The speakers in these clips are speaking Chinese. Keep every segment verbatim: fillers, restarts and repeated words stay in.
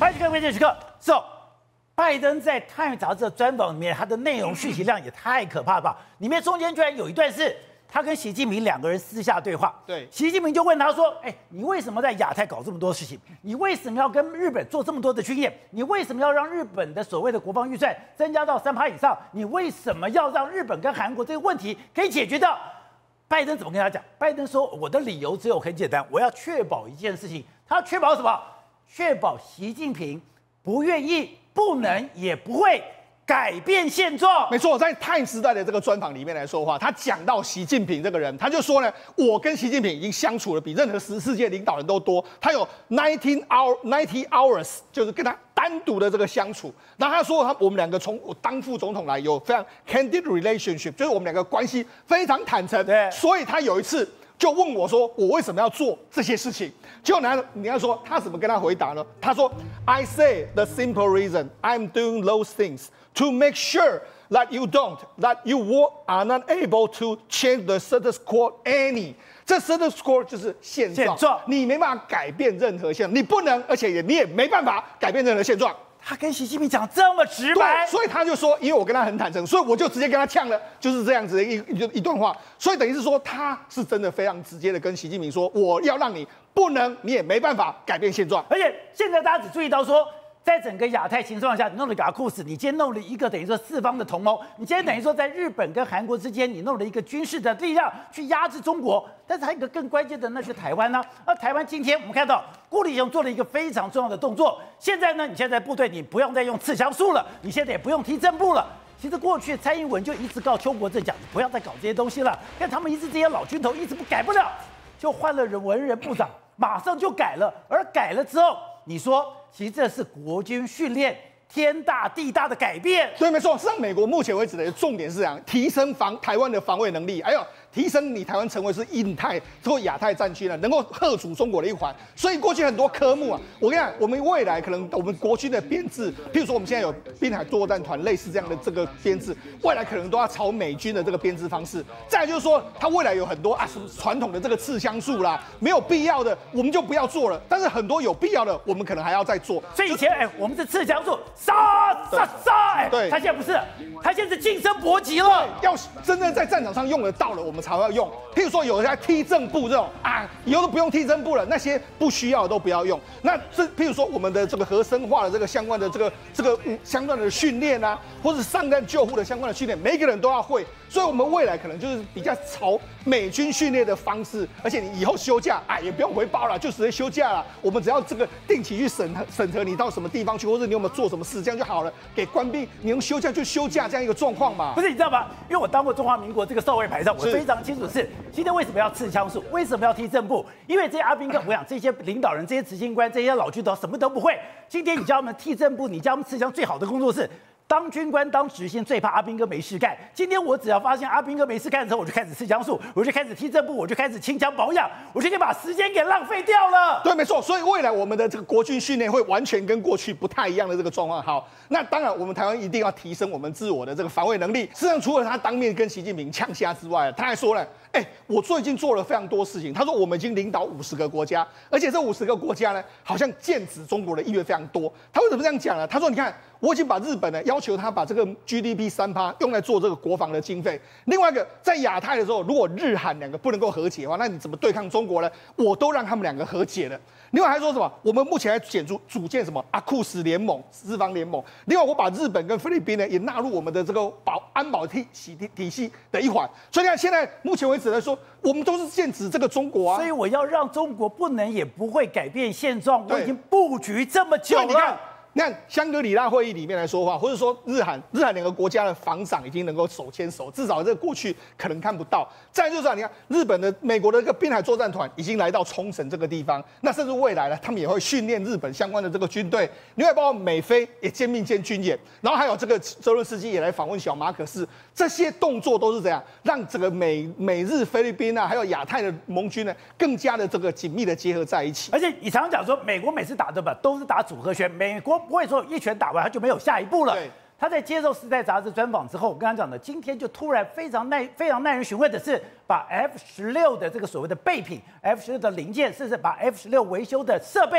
欢迎各位关键时刻。So， 拜登在《Time》杂志的专访里面，他的内容讯息量也太可怕了吧？里面中间居然有一段是他跟习近平两个人私下对话。 对， 习近平就问他说：“哎，你为什么在亚太搞这么多事情？你为什么要跟日本做这么多的军演？你为什么要让日本的所谓的国防预算增加到三趴以上？你为什么要让日本跟韩国这个问题可以解决掉？”拜登怎么跟他讲？拜登说：“我的理由只有很简单，我要确保一件事情。他要确保什么？确保习近平不愿意、不能、也不会改变现状。” 没错，在《Time》时代的这个专访里面来说话，他讲到习近平这个人，他就说呢，我跟习近平已经相处了比任何世世界领导人都多，他有 nineteen hour ninety hours， 就是跟他单独的这个相处。然后他说他我们两个从我当副总统来有非常 candid relationship， 就是我们两个关系非常坦诚。 对， 所以他有一次就问我说，我为什么要做这些事情？结果呢，你要说他怎么跟他回答呢？他说 ，I say the simple reason I'm doing those things to make sure that you don't, that you are not able to change the status quo any。这 status quo 就是现状， 现状你没办法改变任何现状，你不能，而且也你也没办法改变任何现状。 他跟习近平讲这么直白， 所以他就说，因为我跟他很坦诚，所以我就直接跟他呛了，就是这样子的一一一段话。所以等于是说，他是真的非常直接的跟习近平说，我要让你不能，你也没办法改变现状。 而且现在大家只注意到说，在整个亚太情况下，你弄了个阿库斯，你今天弄了一个等于说四方的同盟，你今天等于说在日本跟韩国之间，你弄了一个军事的力量去压制中国。但是还有一个更关键的，那是台湾呢、啊。那台湾今天我们看到顾立雄做了一个非常重要的动作。现在呢，你现在部队你不用再用刺枪术了，你现在也不用踢正步了。其实过去蔡英文就一直告邱国正讲，你不要再搞这些东西了。但他们一直这些老军头一直不改不了，就换了人文人部长，马上就改了。而改了之后，你说其实这是国军训练天大地大的改变。 对，没错。实际上，美国目前为止的重点是这样：提升防台湾的防卫能力，还有提升你台湾成为是印太或亚太战区呢，能够吓阻中国的一环。所以过去很多科目啊，我跟你讲，我们未来可能我们国军的编制，譬如说我们现在有滨海作战团类似这样的这个编制，未来可能都要朝美军的这个编制方式。再来就是说，它未来有很多啊什么传统的这个刺枪术啦，没有必要的我们就不要做了。但是很多有必要的，我们可能还要再做。 所以以前哎，我们是刺枪术，杀杀杀，哎， 对， 他现在不是，他现在是晋升搏击了， 要真正在战场上用得到了，我们才会用。譬如说有人在踢正步这种啊，以后都不用踢正步了，那些不需要的都不要用。那这譬如说我们的这个核生化的这个相关的这个这个相关的训练啊，或是上战救护的相关的训练，每一个人都要会。所以，我们未来可能就是比较朝美军训练的方式，而且你以后休假，哎，也不用回报了，就直接休假了。我们只要这个定期去审核审核你到什么地方去，或者你有没有做什么事，这样就好了。给官兵，你用休假就休假这样一个状况嘛。 不是，你知道吗？因为我当过中华民国这个少尉排上，我非常清楚是今天为什么要刺枪术，为什么要踢正步？因为这些阿兵哥，我想这些领导人、这些执行官、这些老军头什么都不会。今天你叫他们踢正步，你叫他们刺枪，最好的工作是。当军官当执行最怕阿兵哥没事干。今天我只要发现阿兵哥没事干的时候，我就开始刺枪术，我就开始踢正步，我就开始清枪保养，我就可以把时间给浪费掉了。 对，没错。所以未来我们的这个国军训练会完全跟过去不太一样的这个状况。好，那当然我们台湾一定要提升我们自我的这个防卫能力。事实上，除了他当面跟习近平呛瞎之外，他还说了。哎、欸，我最近做了非常多事情。他说我们已经领导五十个国家，而且这五十个国家呢，好像剑指中国的意愿非常多。他为什么这样讲呢？他说，你看，我已经把日本呢要求他把这个 G D P 三趴用来做这个国防的经费。另外一个，在亚太的时候，如果日韩两个不能够和解的话，那你怎么对抗中国呢？我都让他们两个和解了。另外还说什么？我们目前还组组组建什么阿库斯联盟、四方联盟。另外，我把日本跟菲律宾呢也纳入我们的这个保安保体系体系的一环。所以你看，现在目前为止来说，我们都是剑指这个中国啊。 所以我要让中国不能也不会改变现状，我已经布局这么久了。 你看香格里拉会议里面来说话，或者说日韩日韩两个国家的防长已经能够手牵手，至少这个过去可能看不到。再来就是啊，你看日本的、美国的这个滨海作战团已经来到冲绳这个地方，那甚至未来呢，他们也会训练日本相关的这个军队。另外包括美菲也肩并肩军演，然后还有这个泽伦斯基也来访问小马可斯，这些动作都是怎样让整个美美日菲律宾啊，还有亚太的盟军呢，更加的这个紧密的结合在一起。 而且你常常讲说，美国每次打对吧，都是打组合拳，美国不会说一拳打完他就没有下一步了。他在接受《时代》杂志专访之后，我跟他讲的，今天就突然非常耐、非常耐人寻味的是，把 F 十六的这个所谓的备品 ，F 十六的零件，甚至把 F 十六维修的设备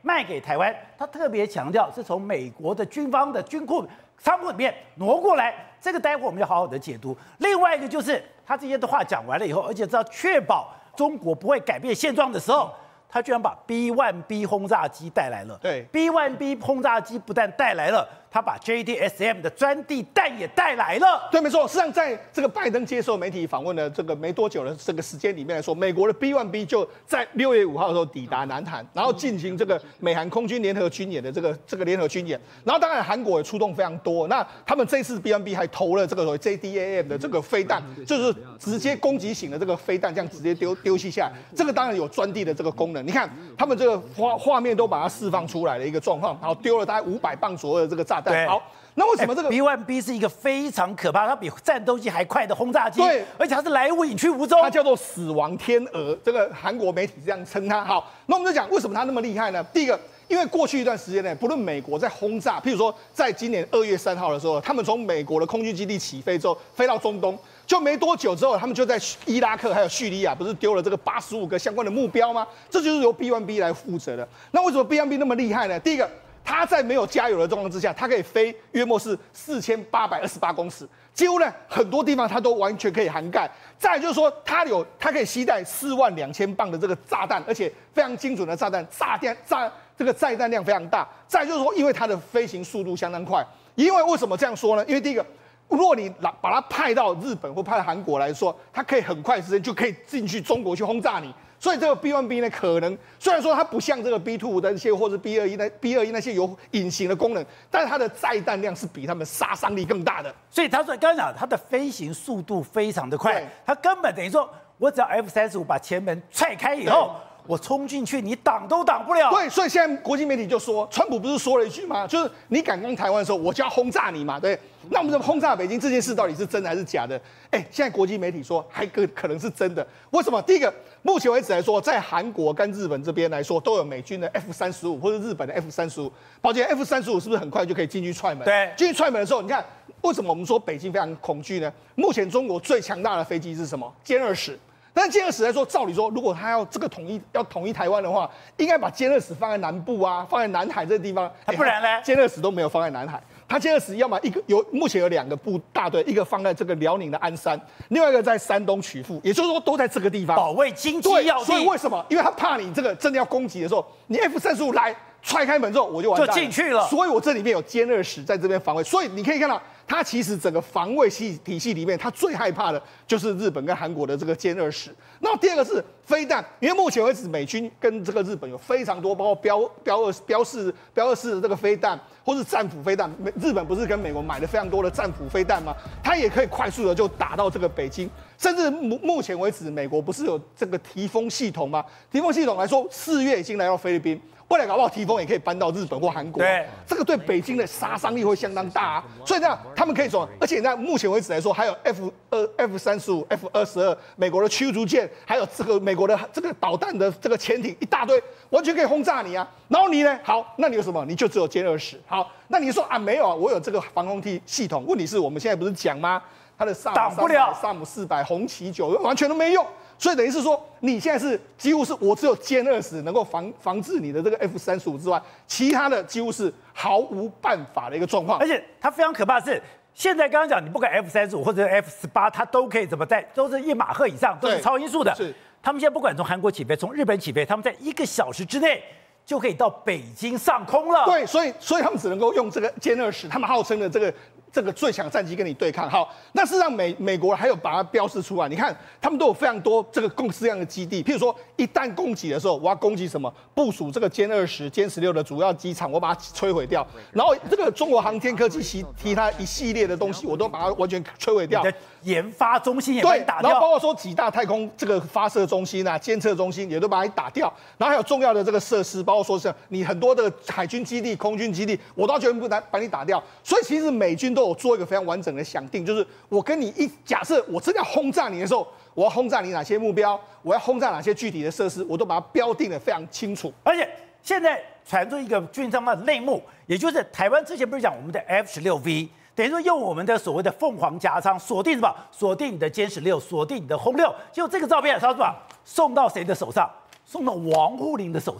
卖给台湾。他特别强调是从美国的军方的军库仓库里面挪过来，这个待会我们要好好的解读。另外一个就是他这些的话讲完了以后，而且知道确保中国不会改变现状的时候。他居然把 B 一 B 轰炸机带来了。 对 ，B 一 B 轰炸机不但带来了，他把 J D S M 的钻地弹也带来了。 对，没错。实际上，在这个拜登接受媒体访问的这个没多久的这个时间里面来说，美国的 B 一 B 就在六月五号的时候抵达南韩，然后进行这个美韩空军联合军演的这个这个联合军演。然后，当然韩国也出动非常多。那他们这次 B 一 B 还投了这个所谓 J D A M 的这个飞弹，就是直接攻击型的这个飞弹，这样直接丢丢弃下来。这个当然有钻地的这个功能。你看他们这个画画面都把它释放出来的一个状况，然后丢了大概五百磅左右的这个炸弹。好，那为什么这个 B 一 B 是一个非常可怕，它比战斗机还快的轰炸机？ 对， 而且它是来无影去无踪， 它叫做死亡天鹅，这个韩国媒体这样称它。好，那我们就讲为什么它那么厉害呢？第一个，因为过去一段时间内，不论美国在轰炸，譬如说在今年二月三号的时候，他们从美国的空军基地起飞之后，飞到中东。就没多久之后，他们就在伊拉克还有叙利亚，不是丢了这个八十五个相关的目标吗？这就是由 B 一 B 来负责的。那为什么 B 一 B 那么厉害呢？第一个，它在没有加油的状况之下，它可以飞约莫是四千八百二十八公尺，几乎呢很多地方它都完全可以涵盖。再来就是说，它有它可以携带四万两千磅的这个炸弹，而且非常精准的炸弹，炸弹炸这个载弹量非常大。再来就是说，因为它的飞行速度相当快，因为为什么这样说呢？因为第一个。如果你把它派到日本或派到韩国来说，它可以很快时间就可以进去中国去轰炸你。所以这个 B 一 B 呢，可能虽然说它不像这个 B 二十五的那些或者 B 二十一那 B 二十一那些有隐形的功能，但是它的载弹量是比他们杀伤力更大的。 所以他说刚刚讲它的飞行速度非常的快，它根本等于说我只要 F 三十五把前门踹开以后。我冲进去，你挡都挡不了。 对，所以现在国际媒体就说，川普不是说了一句吗？就是你敢攻台湾的时候，我就要轰炸你嘛。对，那我们怎么轰炸北京这件事到底是真的还是假的？哎，现在国际媒体说还可可能是真的。为什么？第一个，目前为止来说，在韩国跟日本这边来说，都有美军的 F 三十五或者日本的 F 三十五。抱歉 ，F 三十五是不是很快就可以进去踹门？ 对， 进去踹门的时候，你看为什么我们说北京非常恐惧呢？目前中国最强大的飞机是什么？歼二十。但歼二十来说，照理说，如果他要这个统一，要统一台湾的话，应该把歼二十放在南部啊，放在南海这个地方。 欸、不然呢？ 歼二十都没有放在南海，他歼二十要么一个有，目前有两个部大队，一个放在这个辽宁的鞍山，另外一个在山东曲阜，也就是说都在这个地方保卫经济要地。 所以为什么？因为他怕你这个真的要攻击的时候，你 F 三十五来踹开门之后，我就完蛋了， 就进去了。 所以我这里面有歼二十在这边防卫，所以你可以看到。它其实整个防卫系体系里面，它最害怕的就是日本跟韩国的这个歼二十。那第二个是飞弹，因为目前为止美军跟这个日本有非常多，包括标标二标四标二四的这个飞弹，或是战斧飞弹。日本不是跟美国买了非常多的战斧飞弹吗？它也可以快速的就打到这个北京。甚至目目前为止，美国不是有这个提风系统吗？提风系统来说，四月已经来到菲律宾。未来搞不好提风也可以搬到日本或韩国， 对， 这个对北京的杀伤力会相当大啊。所以呢，他们可以说，而且在目前为止来说，还有 F 二、F 三十五、F 二十二，美国的驱逐舰，还有这个美国的这个导弹的这个潜艇，一大堆，完全可以轰炸你啊。然后你呢，好，那你有什么？你就只有歼二十。好，那你说啊，没有啊，我有这个防空系系统。问题是我们现在不是讲吗？它的萨姆挡不了， 萨姆四百、红旗九完全都没用。所以等于是说，你现在是几乎是我只有歼二十能够防防治你的这个 F 三十五之外，其他的几乎是毫无办法的一个状况。 而且它非常可怕的是，现在刚刚讲你不管 F 三十五或者 F 十八，它都可以怎么在都是一马赫以上，都是超音速的。 是， 他们现在不管从韩国起飞，从日本起飞，他们在一个小时之内就可以到北京上空了。 对，所以所以他们只能够用这个歼二十，他们号称的这个。这个最强战机跟你对抗，好，那事实上美美国还有把它标示出来，你看他们都有非常多这个各式各样的基地，譬如说一旦攻击的时候，我要攻击什么，部署这个歼二十、歼十六的主要机场，我把它摧毁掉，然后这个中国航天科技其其他一系列的东西，我都把它完全摧毁掉。 你的研发中心也把你打掉， 然后包括说几大太空这个发射中心啊、监测中心也都把你打掉，然后还有重要的这个设施，包括说是你很多的海军基地、空军基地，我都要全部把把你打掉。所以其实美军都有做一个非常完整的想定，就是我跟你一假设我真的要轰炸你的时候，我要轰炸你哪些目标，我要轰炸哪些具体的设施，我都把它标定得非常清楚。 而且现在传出一个军方的内幕，也就是台湾之前不是讲我们的 F 十六 V， 等于说用我们的所谓的凤凰夹舱锁定什么？锁定你的歼十六，锁定你的轰六。就这个照片，他说送到谁的手上？送到王沪宁的手上。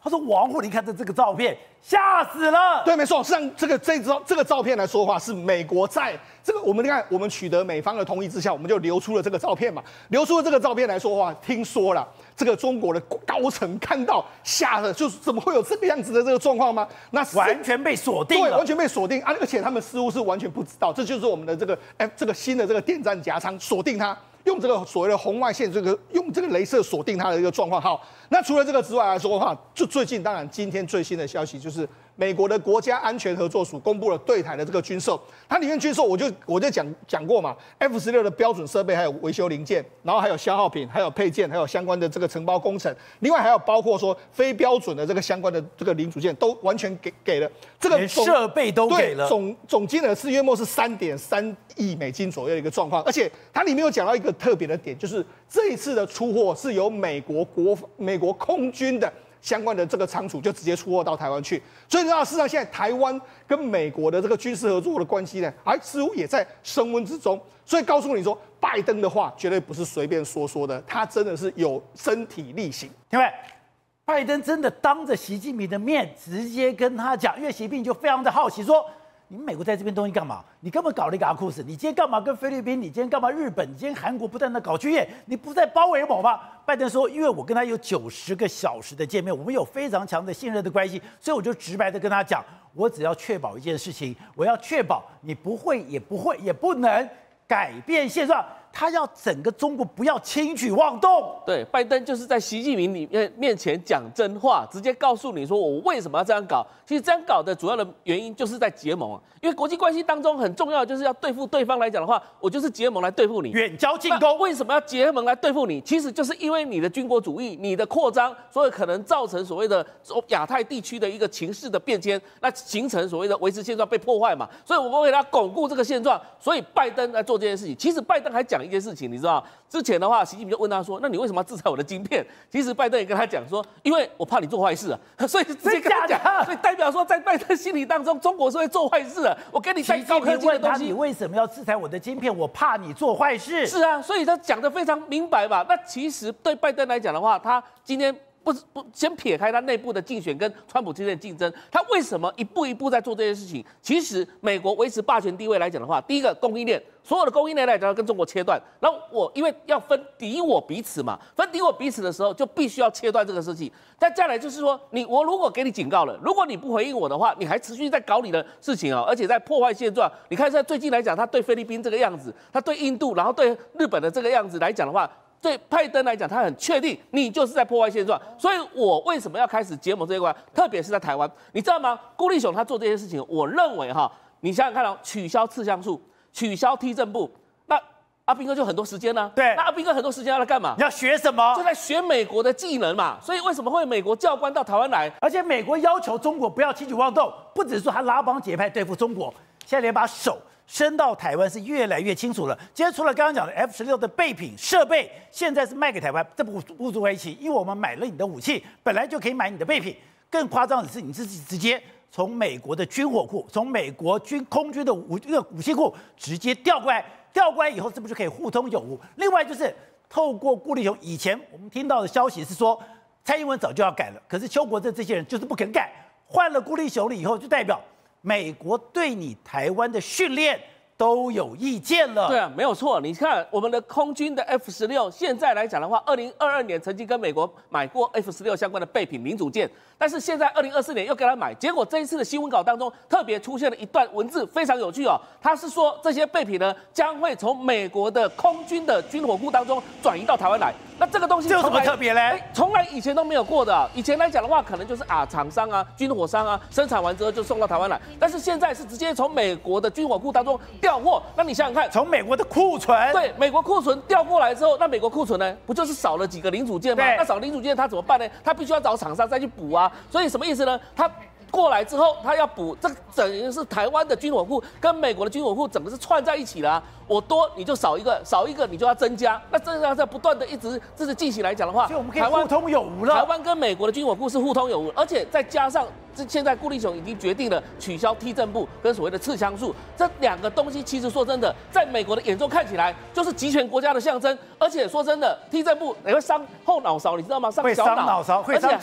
他说王沪，你看这这个照片，吓死了。 对，没错，实际上这个这张这个照片来说的话，是美国在这个我们看我们取得美方的同意之下，我们就流出了这个照片嘛。流出了这个照片来说的话，听说了这个中国的高层看到吓了，就是怎么会有这个样子的这个状况吗？那完全被锁定了， 对，完全被锁定啊！而且他们似乎是完全不知道，这就是我们的这个哎这个新的这个电站夹舱锁定它。用这个所谓的红外线，这个用这个雷射锁定它的一个状况。好，那除了这个之外来说的话，就最近当然今天最新的消息就是美国的国家安全合作署公布了对台的这个军售，它里面军售我就我就讲讲过嘛 ，F 十六的标准设备还有维修零件，然后还有消耗品，还有配件，还有相关的这个承包工程，另外还有包括说非标准的这个相关的这个零组件都完全给给了，这个连设备都给了， 总总金额是约莫是三点三亿美金左右的一个状况，而且它里面有讲到一个特别的点，就是这一次的出货是由美国国美国空军的相关的这个仓储就直接出货到台湾去，所以呢，事实上现在台湾跟美国的这个军事合作的关系呢，还似乎也在升温之中。所以告诉你说，拜登的话绝对不是随便说说的，他真的是有身体力行。 因为拜登真的当着习近平的面直接跟他讲，因为习近平就非常的好奇说。你们美国在这边东西干嘛？你根本搞了一个阿库斯，你今天干嘛跟菲律宾？你今天干嘛日本？你今天韩国不断的搞军演，你不在包围我吗？拜登说，因为我跟他有九十个小时的见面，我们有非常强的信任的关系，所以我就直白的跟他讲，我只要确保一件事情，我要确保你不会也不会也不能改变现状。他要整个中国不要轻举妄动。 对，拜登就是在习近平里面面前讲真话，直接告诉你说我为什么要这样搞。其实这样搞的主要的原因就是在结盟，因为国际关系当中很重要的就是要对付对方来讲的话，我就是结盟来对付你， 远交近攻。 为什么要结盟来对付你？其实就是因为你的军国主义、你的扩张，所以可能造成所谓的亚太地区的一个情势的变迁，那形成所谓的维持现状被破坏嘛。所以我们为了要巩固这个现状，所以拜登来做这件事情。其实拜登还讲一件事情，你知道，之前的话，习近平就问他说：“那你为什么要制裁我的晶片？”其实拜登也跟他讲说：“因为我怕你做坏事啊。”所以直接跟他讲，所以代表说，在拜登心里当中，中国是会做坏事的。我给你带高科技的东西， 你为什么要制裁我的晶片？我怕你做坏事。 是啊，所以他讲得非常明白吧？那其实对拜登来讲的话，他今天。不不，先撇开他内部的竞选跟川普之间的竞争，他为什么一步一步在做这件事情？其实美国维持霸权地位来讲的话，第一个供应链，所有的供应链来讲要跟中国切断。然后我因为要分敌我彼此嘛，分敌我彼此的时候，就必须要切断这个事情。再再来就是说，你我如果给你警告了，如果你不回应我的话，你还持续在搞你的事情啊，而且在破坏现状。你看在最近来讲，他对菲律宾这个样子，他对印度，然后对日本的这个样子来讲的话。对拜登来讲，他很确定你就是在破坏现状，所以我为什么要开始结盟这一块？特别是在台湾，你知道吗？顾立雄他做这些事情，我认为哈，你想想看哦，取消次像素，取消踢正步，那阿兵哥就很多时间呢、啊。 对， 那阿兵哥很多时间要来干嘛？ 你要学什么？ 就在学美国的技能嘛。所以为什么会美国教官到台湾来？ 而且美国要求中国不要轻举妄动，不只是说他拉帮结派对付中国，现在连把手。伸到台湾是越来越清楚了。今天除了刚刚讲的 F 十六的备品设备，现在是卖给台湾，这不不足为奇，因为我们买了你的武器，本来就可以买你的备品。更夸张的是，你自己直接从美国的军火库，从美国军空军的武这个武器库直接调过来，调过来以后是不是就可以互通有无？另外就是透过顾立雄，以前我们听到的消息是说，蔡英文早就要改了，可是邱国正这些人就是不肯改，换了顾立雄了以后，就代表。美国对你台湾的训练都有意见了。 对啊，没有错。你看我们的空军的 F 十六，现在来讲的话，二零二二年曾经跟美国买过 F 十六相关的备品零组件，但是现在二零二四年又给他买，结果这一次的新闻稿当中特别出现了一段文字，非常有趣哦。他是说这些备品呢将会从美国的空军的军火库当中转移到台湾来。那这个东西这有什么特别嘞？ 从来以前都没有过的、啊。以前来讲的话，可能就是啊厂商啊、军火商啊生产完之后就送到台湾来，但是现在是直接从美国的军火库当中调货。那你想想看， 从美国的库存， 对，美国库存调过来之后，那美国库存呢，不就是少了几个零组件吗？那少零组件他怎么办呢？他必须要找厂商再去补啊。所以什么意思呢？他过来之后，他要补，这等于是台湾的军火库跟美国的军火库整个是串在一起了、啊。我多你就少一个，少一个你就要增加。那这样在不断的一直这是进行来讲的话， 所以我们可以互通有无了。 台湾跟美国的军火库是互通有无，而且再加上现在顾立雄已经决定了取消踢正步跟所谓的刺枪术这两个东西，其实说真的，在美国的眼中看起来就是集权国家的象征。而且说真的，踢正步也会伤后脑勺，你知道吗？伤小脑，会伤脑勺，会伤脚。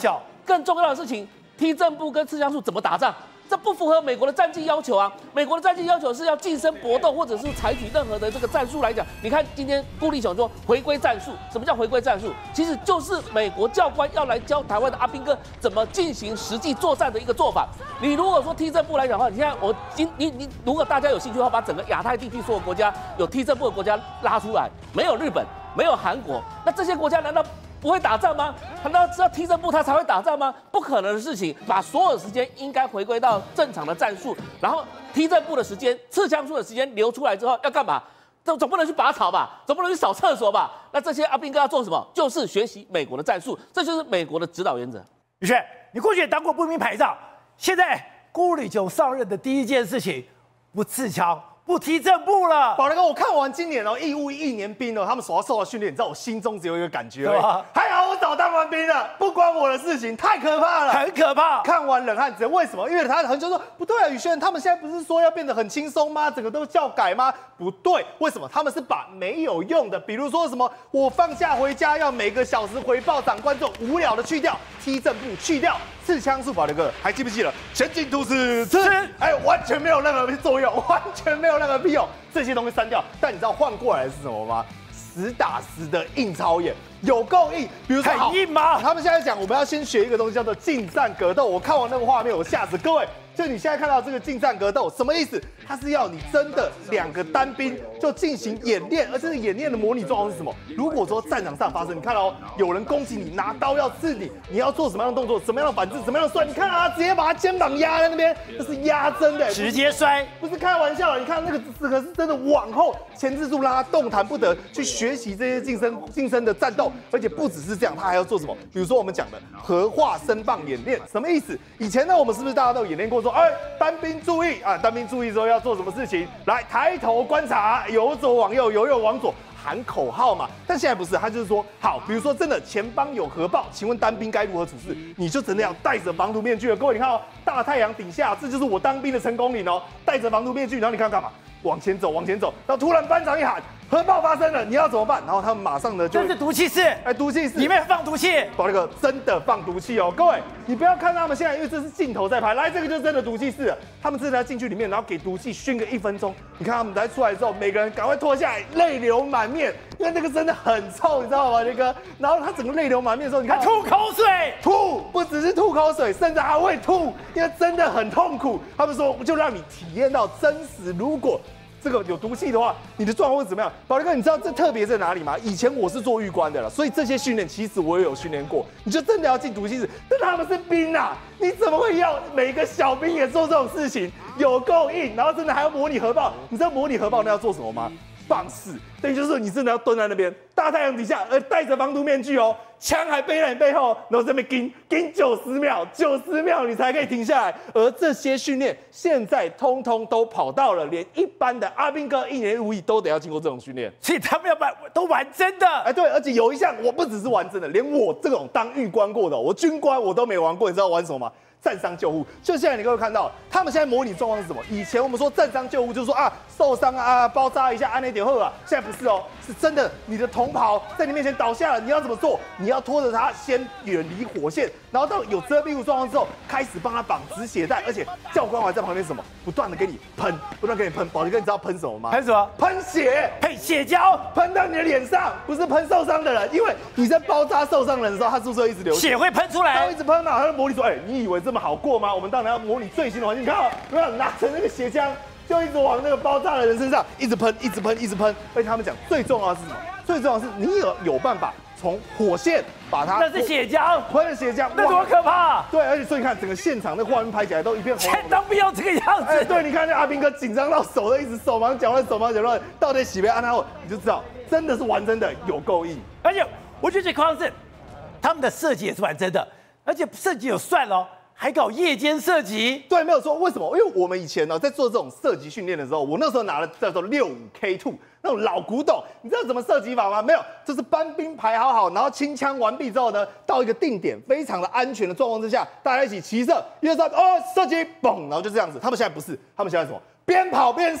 更重要的事情，梯正步跟刺枪术怎么打仗？这不符合美国的战绩要求啊！美国的战绩要求是要近身搏斗，或者是采取任何的这个战术来讲。你看今天顾立雄说回归战术，什么叫回归战术？其实就是美国教官要来教台湾的阿兵哥怎么进行实际作战的一个做法。你如果说梯正步来讲的话，你现在我今你你如果大家有兴趣的话，把整个亚太地区所有国家有梯正步的国家拉出来，没有日本，没有韩国，那这些国家难道不会打仗吗？难道只要梯正步他才会打仗吗？不可能的事情。把所有时间应该回归到正常的战术，然后梯正步的时间、刺枪术的时间留出来之后要干嘛？总总不能去拔草吧，总不能去扫厕所吧？那这些阿兵哥要做什么？就是学习美国的战术，这就是美国的指导原则。 宇轩，你过去也当过步兵排长，现在顾立雄上任的第一件事情，不刺枪。不踢正步了， 宝来哥，我看完今年哦义务一年兵哦，他们所要受的训练，你知道我心中只有一个感觉而已，还好我早当完兵了，不关我的事情，太可怕了， 很可怕。 看完冷汗直流，为什么？因为他很久说不对啊，宇轩，他们现在不是说要变得很轻松吗？整个都教改吗？不对，为什么？他们是把没有用的，比如说什么我放假回家要每个小时回报长官这种无聊的去掉，踢正步去掉。刺枪术，宝来哥还记不记得？前进突刺，刺，哎，完全没有任何作用，完全没有任何屁用，这些东西删掉。但你知道换过来是什么吗？实打实的硬操演，有够硬。比如说， 很硬吗？ 他们现在讲我们要先学一个东西叫做近战格斗。我看完那个画面，我吓死各位。就你现在看到这个近战格斗什么意思？它是要你真的两个单兵就进行演练，而这个演练的模拟状况是什么？如果说战场上发生，你看哦，有人攻击你，拿刀要刺你，你要做什么样的动作？什么样的反制？什么样的摔？你看啊，直接把他肩膀压在那边，这是压真的， 直接摔， 不是开玩笑。你看那个这个是真的往后前置术让他动弹不得，去学习这些近身近身的战斗，而且不只是这样，他还要做什么？比如说我们讲的合化身棒演练，什么意思？以前呢，我们是不是大家都有演练过说？说，哎，单兵注意啊！单兵注意之后要做什么事情？来，抬头观察，由左往右，由右往左，喊口号嘛。但现在不是，他就是说，好，比如说真的前方有核爆，请问单兵该如何处置？你就真的要戴着防毒面具了。各位，你看哦，大太阳底下，这就是我当兵的成功岭哦。戴着防毒面具，然后你看干嘛？往前走，往前走，然后突然班长一喊，核爆发生了，你要怎么办？然后他们马上呢就， 这是毒气室， 哎，毒气室里面放毒气， 宝那个真的放毒气哦，各位，你不要看他们现在，因为这是镜头在拍，来，这个就是真的毒气室了，他们真的要进去里面，然后给毒气熏个一分钟。你看他们来出来之后，每个人赶快脱下来，泪流满面，因为那个真的很臭，你知道吗，那个？然后他整个泪流满面的时候，你看吐口水， 吐，不只是吐口水，甚至还会吐，因为真的很痛苦。他们说，就让你体验到真实，如果这个有毒气的话，你的状况会怎么样？宝力哥，你知道这特别在哪里吗？以前我是做狱官的了，所以这些训练其实我也有训练过。你就真的要进毒气室，但他们是兵啊，你怎么会要每个小兵也做这种事情？有够硬，然后真的还要模拟核爆。你知道模拟核爆那要做什么吗？放肆，等于就是说你真的要蹲在那边大太阳底下，而戴着防毒面具哦，枪还背在你背后，然后这边盯盯九十秒，九十秒你才可以停下来。而这些训练现在通通都跑到了，连一般的阿兵哥一年无役都得要经过这种训练， 所以他们要玩都玩真的。 哎，对，而且有一项我不只是玩真的，连我这种当狱官过的，我军官我都没玩过，你知道玩什么吗？战伤救护，就现在你各位看到，他们现在模拟状况是什么？以前我们说战伤救护就是说啊受伤啊包扎一下按那点后啊，现在不是哦，是真的你的同袍在你面前倒下了，你要怎么做？你要拖着他先远离火线，然后到有遮蔽物状况之后，开始帮他绑止血带，而且教官还在旁边什么不断的给你喷，不断给你喷。宝力哥，你知道喷什么吗？ 喷什么？ 喷血， 喷血胶， 喷到你的脸上，不是喷受伤的人，因为你在包扎受伤人的时候，他是不是会一直流血？ 血会喷出来， 他会一直喷嘛？他就模拟说，哎，你以为这么好过吗？我们当然要模拟最新的环境。你看啊，有没有拿着那个血浆，就一直往那个包扎的人身上一直喷，一直喷，一直喷。而且他们讲最重要的是什么？最重要的是你有有办法从火线把它， 那是血浆， 喷的血浆， 那多可怕！ 对，而且所以你看整个现场那画面拍起来都一片红红的。 当兵要这个样子。 哎，对，你看那阿兵哥紧张到手都一直手忙脚乱，手忙脚乱，到底洗被安他后，你就知道真的是玩真的，有够硬。 而且我觉得最夸张是他们的射击也是玩真的，而且射击有算哦。还搞夜间射击， 对，没有错。为什么？因为我们以前呢，在做这种射击训练的时候，我那时候拿了叫做六五 K 二那种老古董，你知道怎么射击法吗？没有，就是班兵排好好，然后清枪完毕之后呢，到一个定点，非常的安全的状况之下，大家一起齐射，一二三，哦，射击，嘣，然后就这样子。他们现在不是，他们现在什么？边跑边射，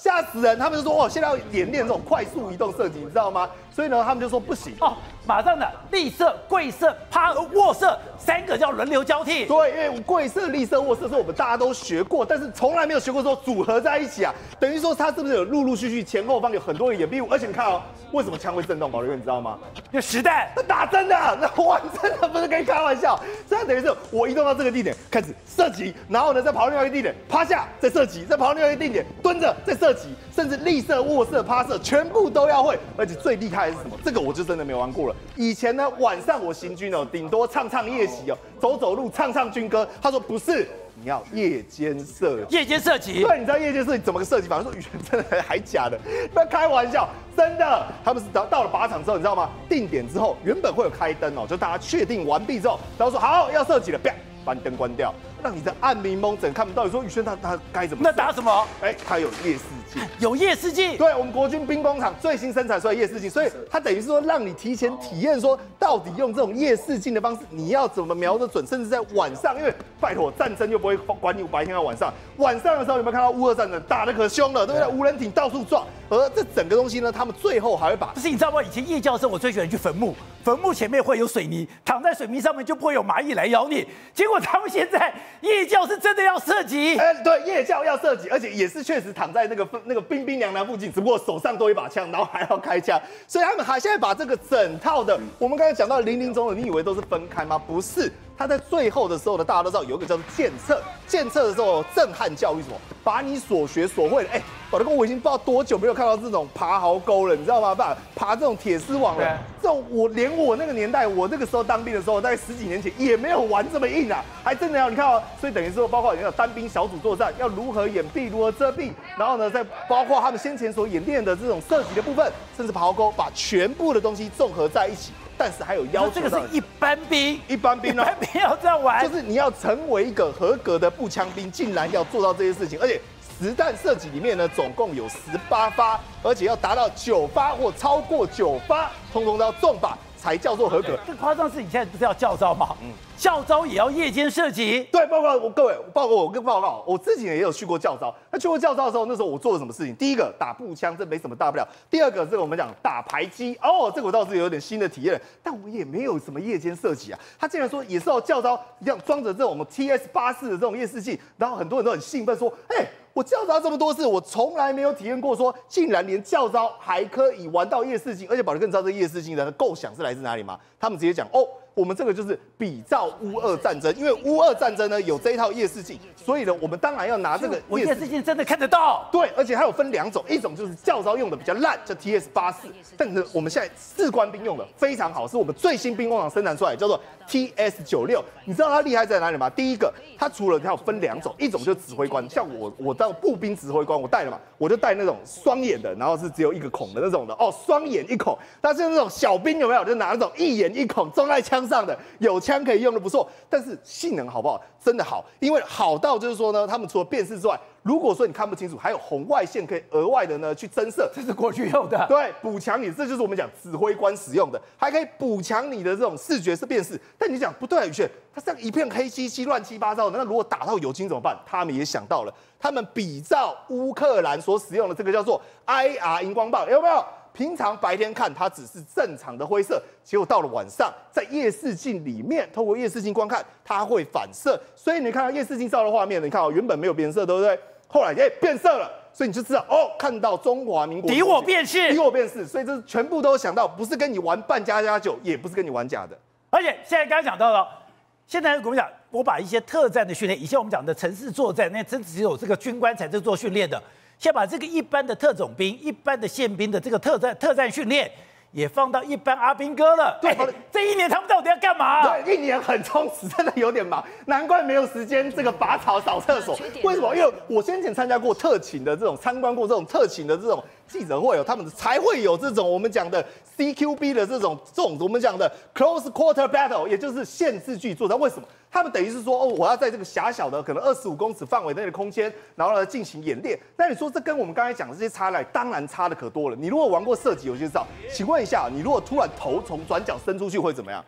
吓死人！他们就说哦，现在要演练这种快速移动射击，你知道吗？所以呢，他们就说不行哦，马上的立射、跪射、趴卧射三个要轮流交替。 对，因为跪射、立射、卧射是我们大家都学过，但是从来没有学过说组合在一起啊，等于说它是不是有陆陆续续前后方有很多的掩蔽物？而且你看哦，为什么枪会震动？宝瑞，你知道吗？ 因为实弹， 那打真的，那玩真的不是跟你开玩笑。这样等于是我移动到这个地点开始射击，然后呢再跑到另外一个地点趴下再射击，再跑到另外一个地点蹲着再射击，甚至立射、卧射、趴射全部都要会。而且最厉害的是什么？这个我就真的没玩过了。以前呢晚上我行军哦，顶多唱唱夜袭哦，走走路唱唱军歌。他说不是。你要夜间射击， 夜间射击， 对，你知道夜间射击怎么个射击法？说宇轩真的还假的？不要开玩笑，真的。他们是到到了靶场之后，你知道吗？定点之后，原本会有开灯哦，就大家确定完毕之后，然后说好要射击了，啪，把你灯关掉，让你在暗迷蒙整看不到。你说宇轩他他该怎么？ 那打什么？ 哎，他有夜视镜， 有夜视镜。 对，我们国军兵工厂最新生产出来的夜视镜，所以它等于是说让你提前体验说，到底用这种夜视镜的方式，你要怎么瞄得准，甚至在晚上，因为拜托战争又不会管你白天到晚上，晚上的时候有没有看到乌俄战争打得可凶了，对不对？无人艇到处撞，而这整个东西呢，他们最后还会把， 不是你知道吗？以前夜教的时候，我最喜欢去坟墓，坟墓前面会有水泥，躺在水泥上面就不会有蚂蚁来咬你。结果他们现在夜教是真的要射击， 哎，对，夜教要射击，而且也是确实躺在那个那个冰冰凉凉附近，只不过手上多一把枪，然后还要开枪，所以他们还现在把这个整套的，我们刚才讲到零零总总，你以为都是分开吗？不是。他在最后的时候呢，大家都知道有一个叫做检测，检测的时候震撼教育什么，把你所学所会的，哎、欸，我的哥，我已经不知道多久没有看到这种爬壕沟了，你知道吗？爸，爬这种铁丝网了，这种我连我那个年代，我那个时候当兵的时候，大概十几年前也没有玩这么硬啊，还真的要你看哦，所以等于说，包括你有单兵小组作战，要如何掩蔽，如何遮蔽，然后呢，再包括他们先前所演练的这种射击的部分，甚至爬壕沟，把全部的东西综合在一起。但是还有要求， 这个是一般兵， 一般兵呢、 一般兵要这样玩， 就是你要成为一个合格的步枪兵，竟然要做到这些事情，而且实弹射击里面呢，总共有十八发，而且要达到九发或超过九发，通通都要中靶才叫做合格。 更夸张是，你现在不是要教招吗？嗯，教招也要夜间射击。 对，报告我各位，报告我跟报告，我自己也有去过教招。那去过教招的时候，那时候我做了什么事情？第一个打步枪，这没什么大不了；第二个，这个我们讲打排击，哦，这个我倒是有点新的体验，但我也没有什么夜间射击啊。他竟然说也是要教招，一样装着这种我们 T S 八四的这种夜视镜，然后很多人都很兴奋说，哎、欸。我教招这么多次，我从来没有体验过说，竟然连教招还可以玩到夜视镜，而且宝利更知道这夜视镜的构想是来自哪里吗？他们直接讲哦，我们这个就是比照乌俄战争，因为乌俄战争呢有这一套夜视镜，所以呢我们当然要拿这个我夜视镜真的看得到。 对，而且它有分两种，一种就是教招用的比较烂，叫 T S 八四，但是我们现在士官兵用的非常好，是我们最新兵工厂生产出来，叫做 T S 九六。你知道它厉害在哪里吗？第一个，它除了它有分两种，一种就是指挥官，像我我当步兵指挥官，我带了嘛，我就带那种双眼的，然后是只有一个孔的那种的，哦，双眼一孔。但是那种小兵有没有？就拿那种一眼一孔装在枪上的，有枪可以用的不错，但是性能好不好？真的好，因为好到就是说呢，他们除了辨识之外，如果说你看不清楚，还有红外线可以额外的呢去增色， 这是过去用的， 对，补强你，这就是我们讲指挥官使用的，还可以补强你的这种视觉是辨识。但你讲不对啊，宇轩，它这样一片黑漆漆、乱七八糟的，那如果打到友军怎么办？他们也想到了，他们比照乌克兰所使用的这个叫做 I R 荧光棒，有没有？平常白天看它只是正常的灰色，结果到了晚上，在夜视镜里面，透过夜视镜观看，它会反射，所以你看到夜视镜照的画面，你看哦，原本没有变色，对不对？后来哎变色了，所以你就知道哦，看到中华民国敌我辨识， 敌我辨识，所以这全部都想到，不是跟你玩扮家家酒，也不是跟你玩假的。 而且现在刚刚讲到了，现在我们讲，我把一些特战的训练，以前我们讲的城市作战，那真只有这个军官才是做训练的。先把这个一般的特种兵、一般的宪兵的这个特战特战训练，也放到一般阿兵哥了。对，欸、这一年他们到底要干嘛？ 对，一年很充实，真的有点忙，难怪没有时间这个拔草扫厕所。为什么？因为我先前参加过特勤的这种，参观过这种特勤的这种记者会哦，他们才会有这种我们讲的 C Q B 的这种这种我们讲的 close quarter battle， 也就是限制距作战。为什么？他们等于是说，哦，我要在这个狭小的可能二十五公尺范围内的空间，然后呢进行演练。那你说这跟我们刚才讲的这些差来，当然差的可多了。你如果玩过射击游戏知道，请问一下，你如果突然头从转角伸出去会怎么样？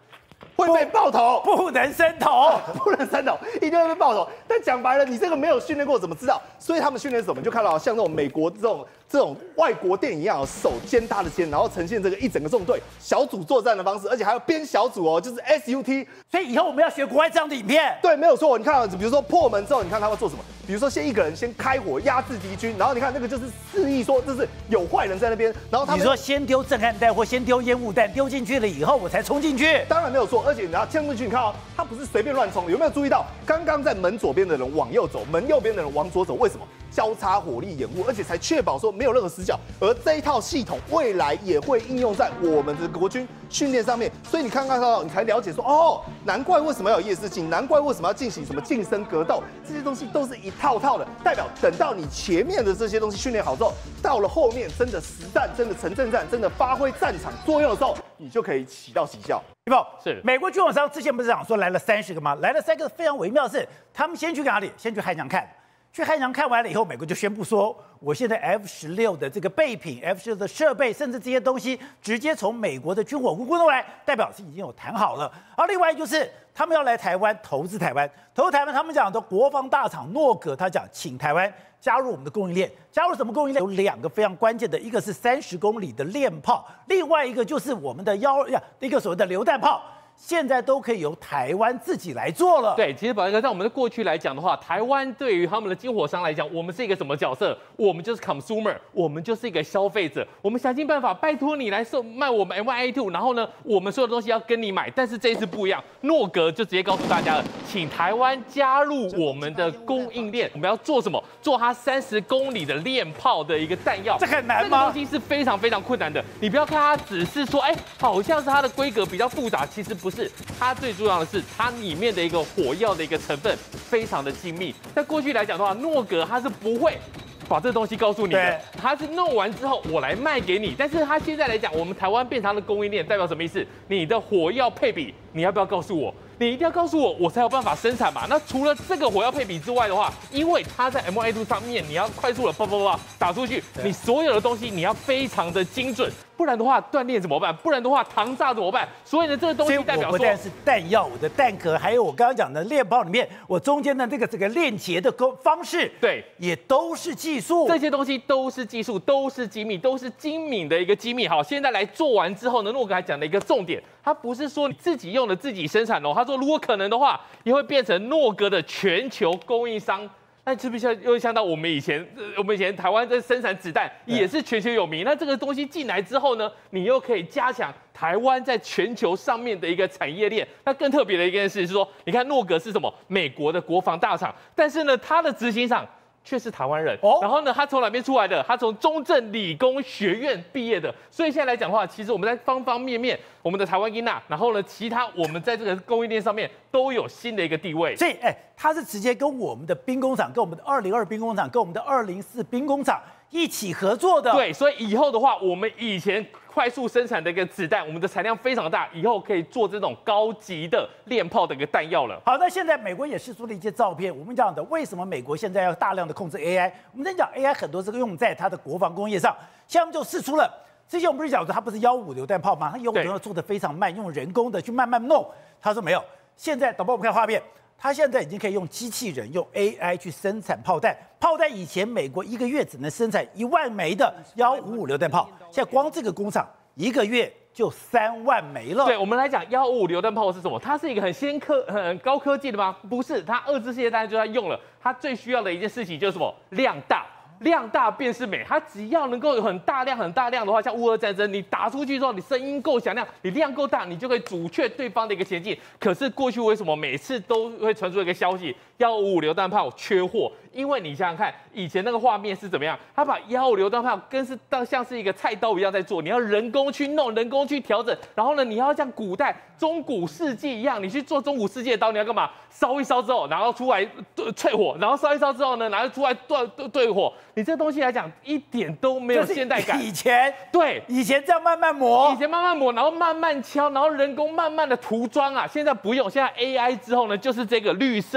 会被爆头， 不能伸头， 不能伸头，一定会被爆头。但讲白了，你这个没有训练过，怎么知道？所以他们训练什么？就看到像那种美国这种这种外国电影一样，手肩搭着肩，然后呈现这个一整个纵队小组作战的方式，而且还要编小组哦，就是 S U T。 所以以后我们要学国外这样的影片。 对，没有错。你看啊，比如说破门之后，你看他会做什么？比如说先一个人先开火压制敌军，然后你看那个就是示意说这是有坏人在那边，然后他们你说先丢震撼弹或先丢烟雾弹，丢进去了以后我才冲进去， 当然没有错。而且然后冲进去，你看哦，他不是随便乱冲，有没有注意到？刚刚在门左边的人往右走，门右边的人往左走，为什么？交叉火力掩护，而且才确保说没有任何死角。而这一套系统未来也会应用在我们的国军训练上面，所以你看看到，你才了解说，哦，难怪为什么要有夜视镜，难怪为什么要进行什么近身格斗，这些东西都是一套套的，代表等到你前面的这些东西训练好之后，到了后面真的实战、真的城镇战、真的发挥战场作用的时候，你就可以起到奇效。 对不？ 是美国军火商之前不是讲说来了三十个吗？来了三个非常微妙的是，他们先去哪里？先去汉阳看。去汉阳看完了以后，美国就宣布说，我现在 F 十六的这个备品、F 十六的设备，甚至这些东西，直接从美国的军火库过来，代表是已经有谈好了。而另外就是他们要来台湾投资台湾，投资台湾，他们讲的国防大厂诺格，他讲请台湾加入我们的供应链，加入什么供应链？有两个非常关键的，一个是三十公里的链炮，另外一个就是我们的幺呀一个所谓的榴弹炮。现在都可以由台湾自己来做了。 对，其实宝哥，在我们的过去来讲的话，台湾对于他们的军火商来讲，我们是一个什么角色？我们就是 consumer， 我们就是一个消费者，我们想尽办法拜托你来售卖我们 M one A two， 然后呢，我们所有的东西要跟你买。但是这一次不一样，诺格就直接告诉大家了，请台湾加入我们的供应链。我们要做什么？做它三十公里的链炮的一个弹药。 这很难吗？ 这个东西是非常非常困难的。你不要看它只是说，哎，好像是它的规格比较复杂，其实不是。它最重要的是，它里面的一个火药的一个成分非常的精密。在过去来讲的话，诺格它是不会把这东西告诉你的，它是弄完之后我来卖给你。但是它现在来讲，我们台湾变成它的供应链，代表什么意思？你的火药配比，你要不要告诉我？你一定要告诉我，我才有办法生产嘛。那除了这个火药配比之外的话，因为它在 M one A two 上面，你要快速的啪啪啪打出去，你所有的东西你要非常的精准，不然的话断裂怎么办？不然的话膛炸怎么办？所以呢，这个东西代表说， 不但是弹药，我的弹壳，还有我刚刚讲的链炮里面，我中间的这个这个链接的方式， 对， 也都是技术。 这些东西都是技术，都是机密，都是精敏的一个机密。好，现在来做完之后呢，诺格还讲了一个重点，他不是说你自己用的自己生产哦，他说如果可能的话，也会变成诺格的全球供应商。那是不是又想到我们以前，我们以前台湾在生产子弹也是全球有名。那这个东西进来之后呢，你又可以加强台湾在全球上面的一个产业链。那更特别的一件事是说，你看诺格是什么？美国的国防大厂，但是呢，它的执行长却是台湾人。哦，然后呢，他从哪边出来的？他从中正理工学院毕业的。所以现在来讲的话，其实我们在方方面面，我们的台湾英娜，然后呢，其他我们在这个供应链上面都有新的一个地位。 所以，哎，他是直接跟我们的兵工厂、跟我们的二零二兵工厂、跟我们的二零四兵工厂一起合作的。 对，所以以后的话，我们以前快速生产的一个子弹，我们的产量非常大，以后可以做这种高级的链炮的一个弹药了。 好，那现在美国也释出了一些照片，我们讲的为什么美国现在要大量的控制 A I？ 我们在讲 A I 很多是用在它的国防工业上，现在我们就释出了。之前我们不是讲说它不是幺五榴弹炮吗？它幺五榴弹做的非常慢，用人工的去慢慢弄。他说没有，现在导播我们看画面。它现在已经可以用机器人、用 A I 去生产炮弹。炮弹以前美国一个月只能生产一万枚的幺五五榴弹炮，现在光这个工厂一个月就三万枚了。 对我们来讲，幺五五榴弹炮是什么？它是一个很先科、很高科技的吗？不是，它二次世界大战就在用了。它最需要的一件事情就是什么？量大。量大便是美，它只要能够有很大量、很大量的话，像乌俄战争，你打出去之后，你声音够响亮，你量够大，你就可以阻却对方的一个前进。可是过去为什么每次都会传出一个消息，幺五五榴弹炮缺货？因为你想想看，以前那个画面是怎么样？他把幺五榴弹炮跟是当像是一个菜刀一样在做，你要人工去弄，人工去调整，然后呢，你要像古代中古世纪一样，你去做中古世界的刀，你要干嘛？烧一烧之后，然后出来淬火，然后烧一烧之后呢，然后出来对对对火。你这东西来讲，一点都没有现代感。 以前对， 以前这样慢慢磨， 以前慢慢磨，然后慢慢敲，然后人工慢慢的涂装啊。现在不用，现在 A I 之后呢，就是这个绿色的机。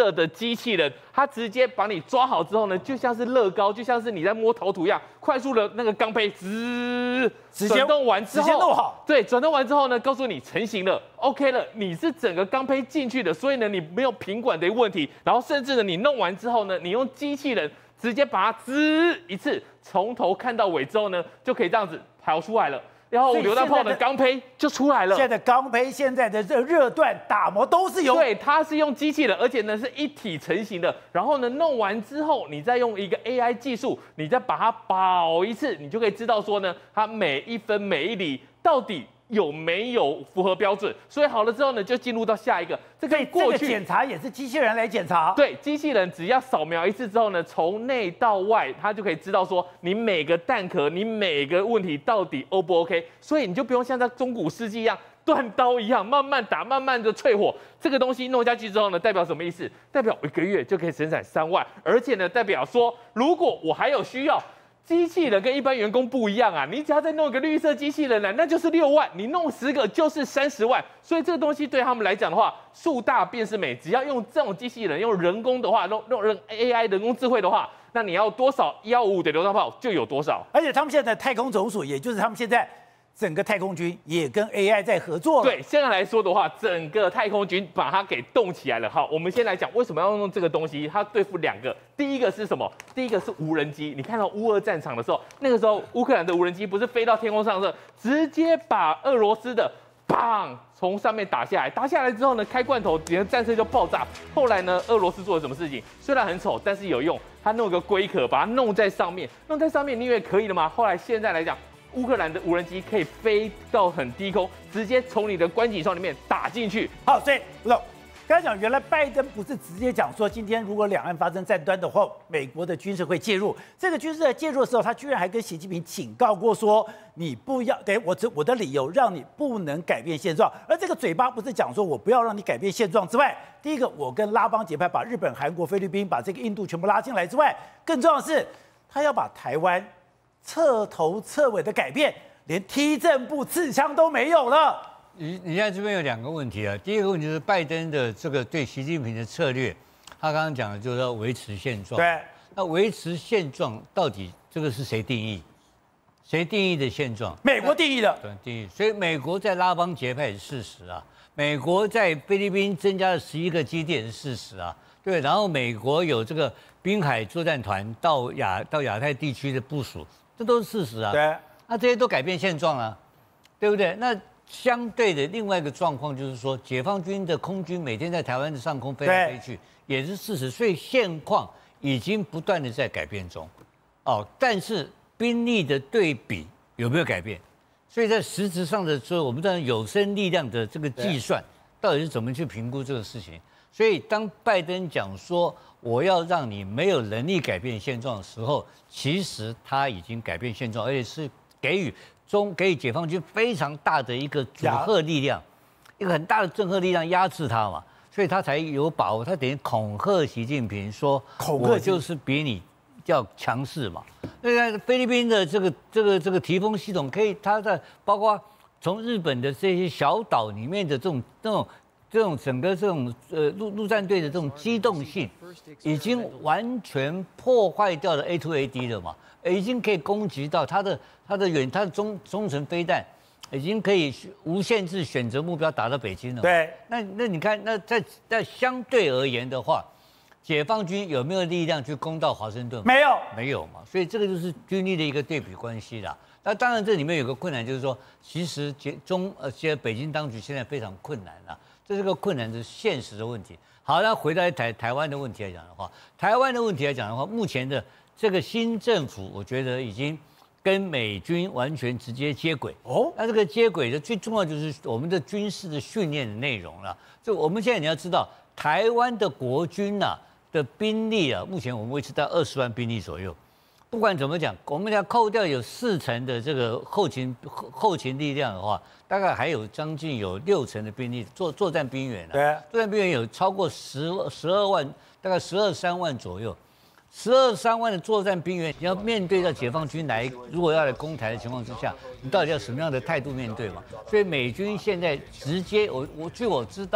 机器人，它直接把你抓好之后呢，就像是乐高，就像是你在摸陶土一样，快速的那个钢坯滋转动完之后， 直接弄好。 对，转动完之后呢，告诉你成型了 ，OK 了，你是整个钢坯进去的，所以呢，你没有品管的问题。然后甚至呢，你弄完之后呢，你用机器人直接把它滋一次，从头看到尾之后呢，就可以这样子跑出来了。然后榴弹炮的钢坯就出来了。 现在的钢坯、现在的热热锻、打磨都是由对，它是用机器人，而且呢是一体成型的。然后呢弄完之后，你再用一个 A I 技术，你再把它保一次，你就可以知道说呢，它每一分每一厘到底有没有符合标准。所以好了之后呢，就进入到下一个。这个过去检查也是机器人来检查。 对，机器人只要扫描一次之后呢，从内到外，它就可以知道说你每个弹壳、你每个问题到底 O 不 OK。所以你就不用像在中古世纪一样断刀一样慢慢打、慢慢的淬火。这个东西弄下去之后呢，代表什么意思？代表一个月就可以生产三万，而且呢，代表说如果我还有需要。机器人跟一般员工不一样啊，你只要再弄一个绿色机器人来，那就是六万，你弄十个就是三十万，所以这个东西对他们来讲的话，树大便是美，只要用这种机器人，用人工的话，用用人 A I 人工智慧的话，那你要多少一五五的榴弹炮就有多少。 而且他们现在的太空总署，也就是他们现在整个太空军也跟 A I 在合作了。 对，现在来说的话，整个太空军把它给动起来了。好，我们先来讲为什么要用这个东西，它对付两个。第一个是什么？第一个是无人机。你看到乌俄战场的时候，那个时候乌克兰的无人机不是飞到天空上的时候，直接把俄罗斯的砰从上面打下来，打下来之后呢，开罐头，整个战车就爆炸。后来呢，俄罗斯做了什么事情？虽然很丑，但是有用。他弄个龟壳，把它弄在上面，弄在上面，你以为可以了吗？后来现在来讲。乌克兰的无人机可以飞到很低空，直接从你的观景窗里面打进去。 好，所以吴总刚才讲，原来拜登不是直接讲说，今天如果两岸发生战端的话，美国的军事会介入。这个军事在介入的时候，他居然还跟习近平警告过说，你不要，等我这我的理由让你不能改变现状。而这个嘴巴不是讲说我不要让你改变现状之外，第一个我跟拉帮结派，把日本、韩国、菲律宾，把这个印度全部拉进来之外，更重要的是，他要把台湾。彻头彻尾的改变，连踢正步刺枪都没有了。 你你在这边有两个问题啊，第一个问题是拜登的这个对习近平的策略，他刚刚讲的就是要维持现状。 对， 那维持现状到底这个是谁定义？谁定义的现状？ 美国定义的。 对，定义。所以美国在拉帮结派是事实啊，美国在菲律宾增加了十一个基地是事实啊。对，然后美国有这个滨海作战团到亚到亚太地区的部署。这都是事实啊， 对， 那这些都改变现状啊，对不对？那相对的另外一个状况就是说，解放军的空军每天在台湾的上空飞来飞去，也是事实。所以现况已经不断的在改变中，哦，但是兵力的对比有没有改变？所以在实质上的说，我们当然有生力量的这个计算，到底是怎么去评估这个事情？所以当拜登讲说我要让你没有能力改变现状的时候，其实他已经改变现状，而且是给予中给予解放军非常大的一个阻吓力量，一个很大的震慑力量压制他嘛，所以他才有把握，他等于恐吓习近平说，我就是比你要强势嘛。那个菲律宾的这个这个这个提风系统可以，它在包括从日本的这些小岛里面的这种这种。这种整个这种呃陆陆战队的这种机动性，已经完全破坏掉了 A 二 A D 了嘛，已经可以攻击到它的它的远它的中中程飞弹，已经可以无限制选择目标打到北京了。 对， 那那你看，那在在相对而言的话，解放军有没有力量去攻到华盛顿？ 没有， 没有嘛，所以这个就是军力的一个对比关系啦。那当然这里面有个困难，就是说，其实中呃，现在北京当局现在非常困难啦。这是个困难，是现实的问题。好，那回到台台湾的问题来讲的话，台湾的问题来讲的话，目前的这个新政府，我觉得已经跟美军完全直接接轨。哦，那这个接轨的最重要就是我们的军事的训练的内容了。就我们现在你要知道，台湾的国军呐、啊、的兵力啊，目前我们维持在二十万兵力左右。不管怎么讲，我们要扣掉有四成的这个后勤后后勤力量的话，大概还有将近有六成的兵力作作战兵员啊。 对， 作战兵员有超过十十二万，大概十二三万左右。十二三万的作战兵员，你要面对到解放军来，如果要来攻台的情况之下，你到底要什么样的态度面对嘛？所以美军现在直接，我我据我知道，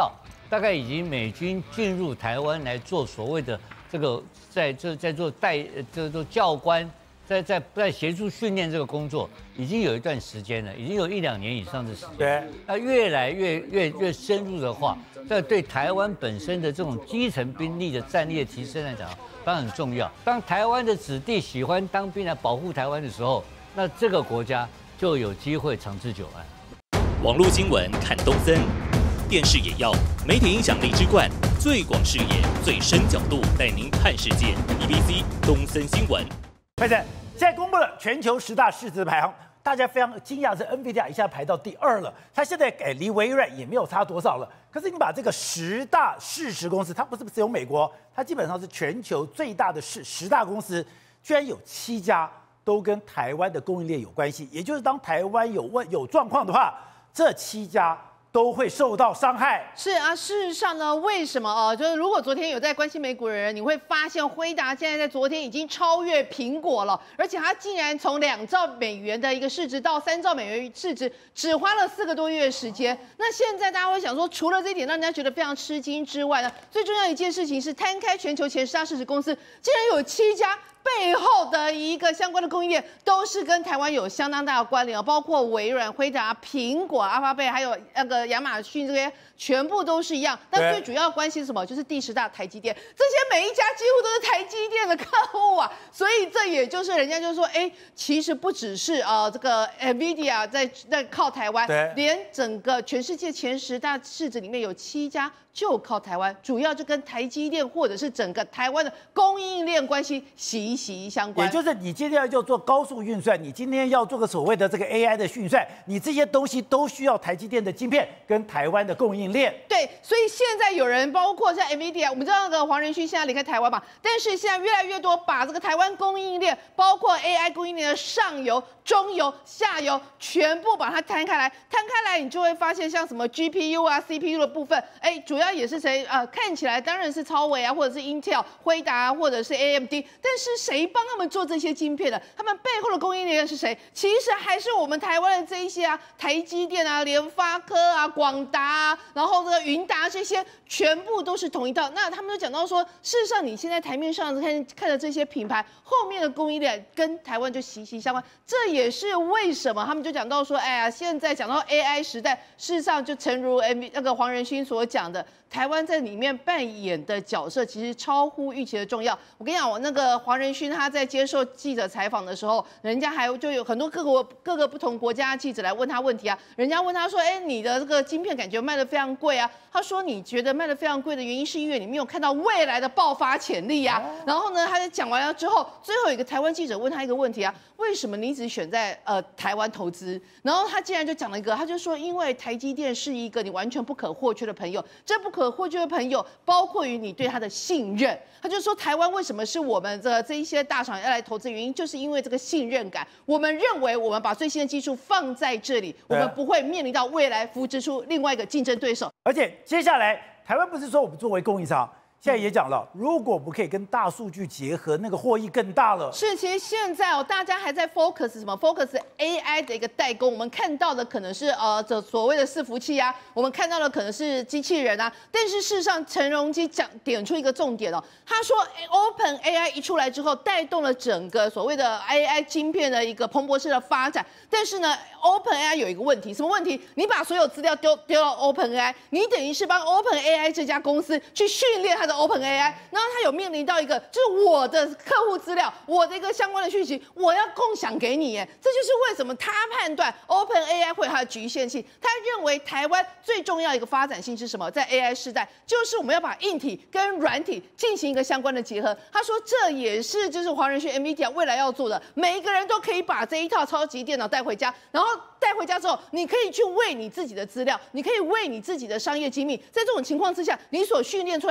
大概已经美军进入台湾来做所谓的这个在这在做带这个做教官，在在在协助训练这个工作，已经有一段时间了，已经有一两年以上的时间。 对， 那越来越越越深入的话，这对台湾本身的这种基层兵力的战力提升来讲，当然很重要。当台湾的子弟喜欢当兵来保护台湾的时候，那这个国家就有机会长治久安。 网络新闻看东森，电视也要媒体影响力之冠，最广视野、最深角度带您看世界。B B C 东森新闻。 拜登现在公布了全球十大市值排行，大家非常惊讶，是 NVIDIA 一下排到第二了。它现在哎离微软也没有差多少了。可是你把这个十大市值公司，它不是只有美国，它基本上是全球最大的市十大公司，居然有七家都跟台湾的供应链有关系。也就是当台湾有问有状况的话，这七家都会受到伤害。 是啊，事实上呢，为什么哦？就是如果昨天有在关心美股的人，你会发现辉达现在在昨天已经超越苹果了，而且它竟然从两兆美元的一个市值到三兆美元市值，只花了四个多月的时间。那现在大家会想说，除了这一点让人家觉得非常吃惊之外呢，最重要一件事情是摊开全球前十大市值公司，竟然有七家。背后的一个相关的供应链都是跟台湾有相当大的关联哦，包括微软、辉达、苹果、阿发贝，还有那个亚马逊这些，全部都是一样。但最主要关系是什么？就是第十大台积电，这些每一家几乎都是台积电的客户啊。所以这也就是人家就说，哎，其实不只是呃这个 NVIDIA 在在靠台湾，连整个全世界前十大市值里面有七家。就靠台湾，主要就跟台积电或者是整个台湾的供应链关系息息相关。 也就是你今天要做高速运算，你今天要做个所谓的这个 A I 的运算，你这些东西都需要台积电的晶片跟台湾的供应链。 对，所以现在有人包括像 NVIDIA， 我们知道那个黄仁勋现在离开台湾嘛，但是现在越来越多把这个台湾供应链，包括 A I 供应链的上游、中游、下游，全部把它摊开来，摊开来你就会发现像什么 G P U 啊、C P U 的部分，哎，主要也是谁呃，看起来当然是超微啊，或者是 Intel、辉达、啊，或者是 A M D， 但是谁帮他们做这些晶片的？他们背后的供应链是谁？其实还是我们台湾的这一些啊，台积电啊、联发科啊、广达啊，然后这个云达这些，全部都是同一套。那他们就讲到说，事实上你现在台面上看看的这些品牌，后面的供应链跟台湾就息息相关。这也是为什么他们就讲到说，哎呀，现在讲到 A I 时代，事实上就诚如 M 那个黄仁勋所讲的。台湾在里面扮演的角色其实超乎预期的重要。我跟你讲，我那个黄仁勋他在接受记者采访的时候，人家还就有很多各国各个不同国家的记者来问他问题啊。人家问他说：“哎，你的这个晶片感觉卖得非常贵啊？”他说：“你觉得卖得非常贵的原因是因为你没有看到未来的爆发潜力啊。”然后呢，他在讲完了之后，最后有一个台湾记者问他一个问题啊：“为什么你只选在呃台湾投资？”然后他竟然就讲了一个，他就说：“因为台积电是一个你完全不可或缺的朋友，这不可。”可或缺的朋友，包括于你对他的信任，他就说台湾为什么是我们这这一些大厂要来投资，原因就是因为这个信任感。我们认为我们把最新的技术放在这里，我们不会面临到未来扶植出另外一个竞争对手。 而且接下来台湾不是说我们作为供应商。现在也讲了，如果我们可以跟大数据结合，那个获益更大了。 是，其实现在哦，大家还在 focus 什么 ？focus A I 的一个代工，我们看到的可能是呃这所谓的伺服器啊，我们看到的可能是机器人啊。但是事实上，陈荣基讲点出一个重点哦，他说 Open A I 一出来之后，带动了整个所谓的 A I 晶片的一个蓬勃式的发展。但是呢 ，Open A I 有一个问题，什么问题？你把所有资料丢丢到 Open A I， 你等于是帮 Open A I 这家公司去训练它的 Open A I， 然后它有面临到一个，就是我的客户资料，我的一个相关的讯息，我要共享给你，耶，这就是为什么他判断 Open A I 会有它的局限性。他认为台湾最重要一个发展性是什么？在 A I 时代，就是我们要把硬体跟软体进行一个相关的结合。他说这也是就是黄仁勋 NVIDIA 未来要做的，每一个人都可以把这一套超级电脑带回家，然后带回家之后，你可以去为你自己的资料，你可以为你自己的商业机密，在这种情况之下，你所训练出来全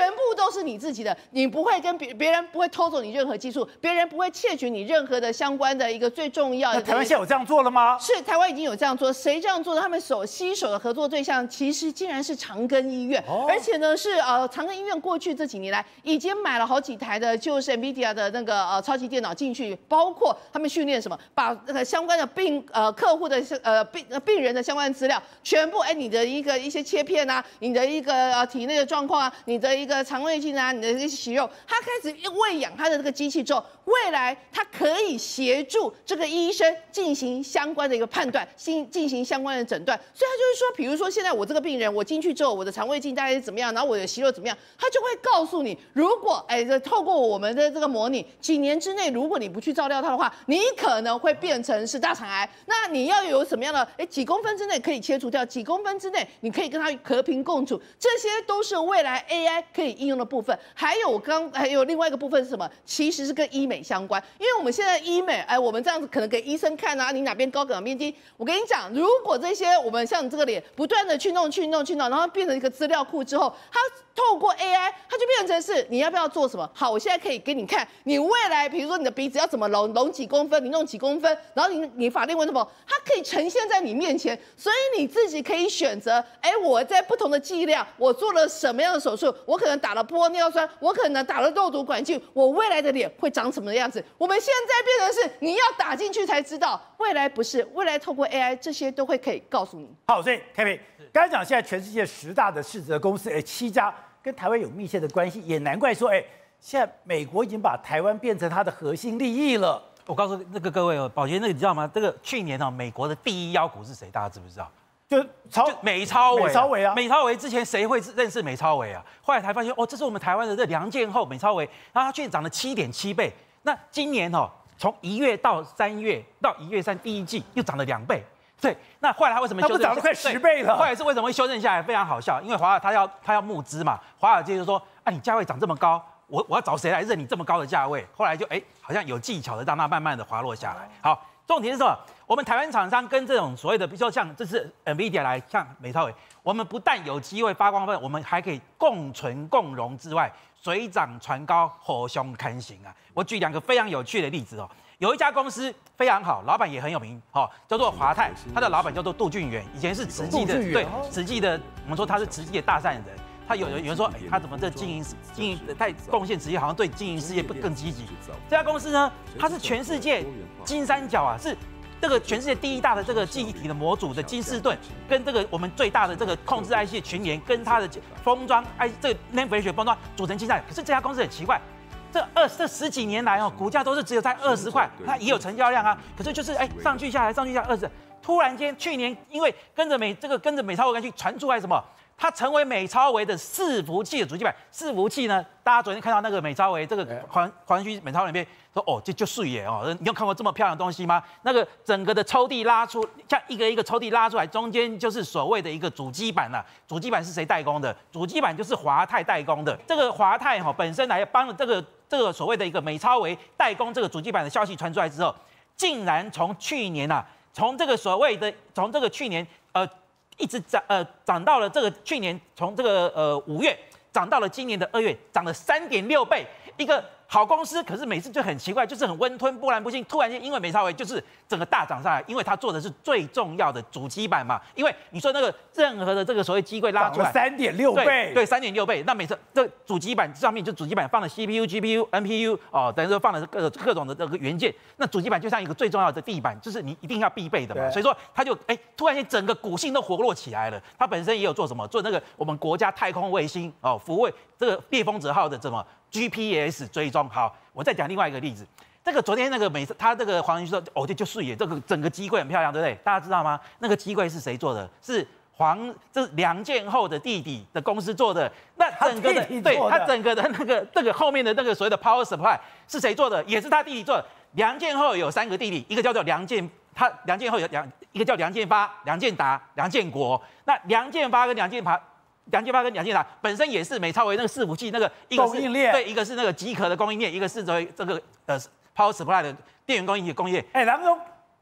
全部都是你自己的，你不会跟别别人不会偷走你任何技术，别人不会窃取你任何的相关的一个最重要的。 那台湾现在有这样做了吗？ 是，台湾已经有这样做，谁这样做的？他们手携手的合作对象其实竟然是长庚医院，哦、而且呢是呃长庚医院过去这几年来已经买了好几台的，就是 NVIDIA 的那个呃超级电脑进去，包括他们训练什么，把那个相关的病呃客户的呃病病人的相关资料全部哎你的一个一些切片啊，你的一个呃体内的状况啊，你的一个肠胃镜啊，你的一些息肉，他开始喂养他的这个机器之后，未来他可以协助这个医生进行相关的一个判断，进进行相关的诊断。所以他就是说，比如说现在我这个病人，我进去之后，我的肠胃镜大概是怎么样，然后我的息肉怎么样，他就会告诉你，如果哎透过我们的这个模拟，几年之内，如果你不去照料它的话，你可能会变成是大肠癌。那你要有什么样的哎几公分之内可以切除掉，几公分之内你可以跟它和平共处，这些都是未来 A I 可以应用的部分。还有我刚还有另外一个部分是什么？其实是跟医美相关，因为我们现在医美，哎，我们这样子可能给医生看啊，你哪边高哪边低。我跟你讲，如果这些我们像你这个脸不断的去弄去弄去弄，然后变成一个资料库之后，它透过 A I， 它就变成是你要不要做什么？好，我现在可以给你看，你未来比如说你的鼻子要怎么隆隆几公分，你弄几公分，然后你你法令纹什么，它可以呈现在你面前，所以你自己可以选择，哎，我在不同的剂量，我做了什么样的手术，我可能打了玻尿酸，我可能打了肉毒杆菌，我未来的脸会长什么样子？我们现在变成是你要打进去才知道，未来不是，未来透过 A I 这些都会可以告诉你。 好，所以 Kevin 刚才讲现在全世界十大的市值的公司，哎，七家跟台湾有密切的关系，也难怪说，哎，现在美国已经把台湾变成它的核心利益了。 我告诉那个各位哦，宝杰，那个你知道吗？这个去年哦，美国的第一妖股是谁？大家知不知道？ 就超就美超微， 美超微啊， 美超微之前谁会认识美超微啊？后来才发现哦，这是我们台湾的这梁建厚美超微，然后它去年涨了七点七倍。那今年哦，从一月到三月到一月三第一季又涨了两倍。对，那后来它为什么修正？ 它不涨了快十倍了。 后来是为什么会修正下来？非常好笑，因为华尔他要他要募资嘛，华尔街就说啊，你价位涨这么高，我我要找谁来认你这么高的价位？后来就哎，好像有技巧的让它慢慢的滑落下来。好，重点是什么？我们台湾厂商跟这种所谓的，比如说像这是 NVIDIA 来，像美超微，我们不但有机会发光分，我们还可以共存共荣之外，水涨船高，互相看行啊。我举两个非常有趣的例子哦。有一家公司非常好，老板也很有名，哦，叫做华泰，他的老板叫做杜俊元，以前是慈济的，对，慈济的，我们说他是慈济的大善人。他有人有人说，哎，他怎么这经营经营太贡献慈济，好像对经营事业不更积极。这家公司呢，它是全世界金三角啊，是这个全世界第一大的这个记忆体的模组的金士顿，跟这个我们最大的这个控制 I C 群联，跟它的封装 I 这个 N A N D 学封装组成竞赛。可是这家公司很奇怪。这二这十几年来哦，股价都是只有在二十块，它也有成交量啊，可是就是哎上去下来上去下来二十，突然间去年因为跟着美这个跟着美超微跟去传出来什么，它成为美超微的伺服器的主机板。伺服器呢，大家昨天看到那个美超微这个环环区美超微那边说哦这就碎耶哦，你有看过这么漂亮的东西吗？那个整个的抽屉拉出，像一个一个抽屉拉出来，中间就是所谓的一个主机板了、啊。主机板是谁代工的？主机板就是华泰代工的。这个华泰哈、哦、本身来帮这个。这个所谓的一个美超微代工这个主机板的消息传出来之后，竟然从去年啊，从这个所谓的从这个去年呃一直涨呃涨到了这个去年从这个呃五月涨到了今年的二月，涨了三点六倍，一个好公司，可是每次就很奇怪，就是很温吞波澜不惊，突然间因为美超微就是整个大涨上来，因为它做的是最重要的主机板嘛，因为你说那个任何的这个所谓机柜拉出来三点六倍， 对，三点六倍，那每次这主机板上面就主机板放了 C P U、G P U、N P U 哦，等于说放了各各种的这个元件，那主机板就像一个最重要的地板，就是你一定要必备的嘛，所以说它就哎突然间整个股性都活络起来了，它本身也有做什么，做那个我们国家太空卫星哦，服务这个猎风者号的什么 G P S 追踪。好，我再讲另外一个例子。这个昨天那个美，他这个黄仁勋说，哦，这就顺眼，这个整个机柜很漂亮，对不对？大家知道吗？那个机柜是谁做的？是黄，这是梁建厚的弟弟的公司做的。那整个的，对，他整个的那个这个后面的那个所谓的 power supply 是谁做的？也是他弟弟做的。梁建厚有三个弟弟，一个叫做梁建，他梁建厚有梁，一个叫梁建发、梁建达、梁建国。那梁建发跟梁建发。梁建发跟梁建达本身也是美超微那个伺服器那个一个是对，一个是那个机壳的供应链，一个是这个呃 power supply 的电源供应链供应链。 哎，然后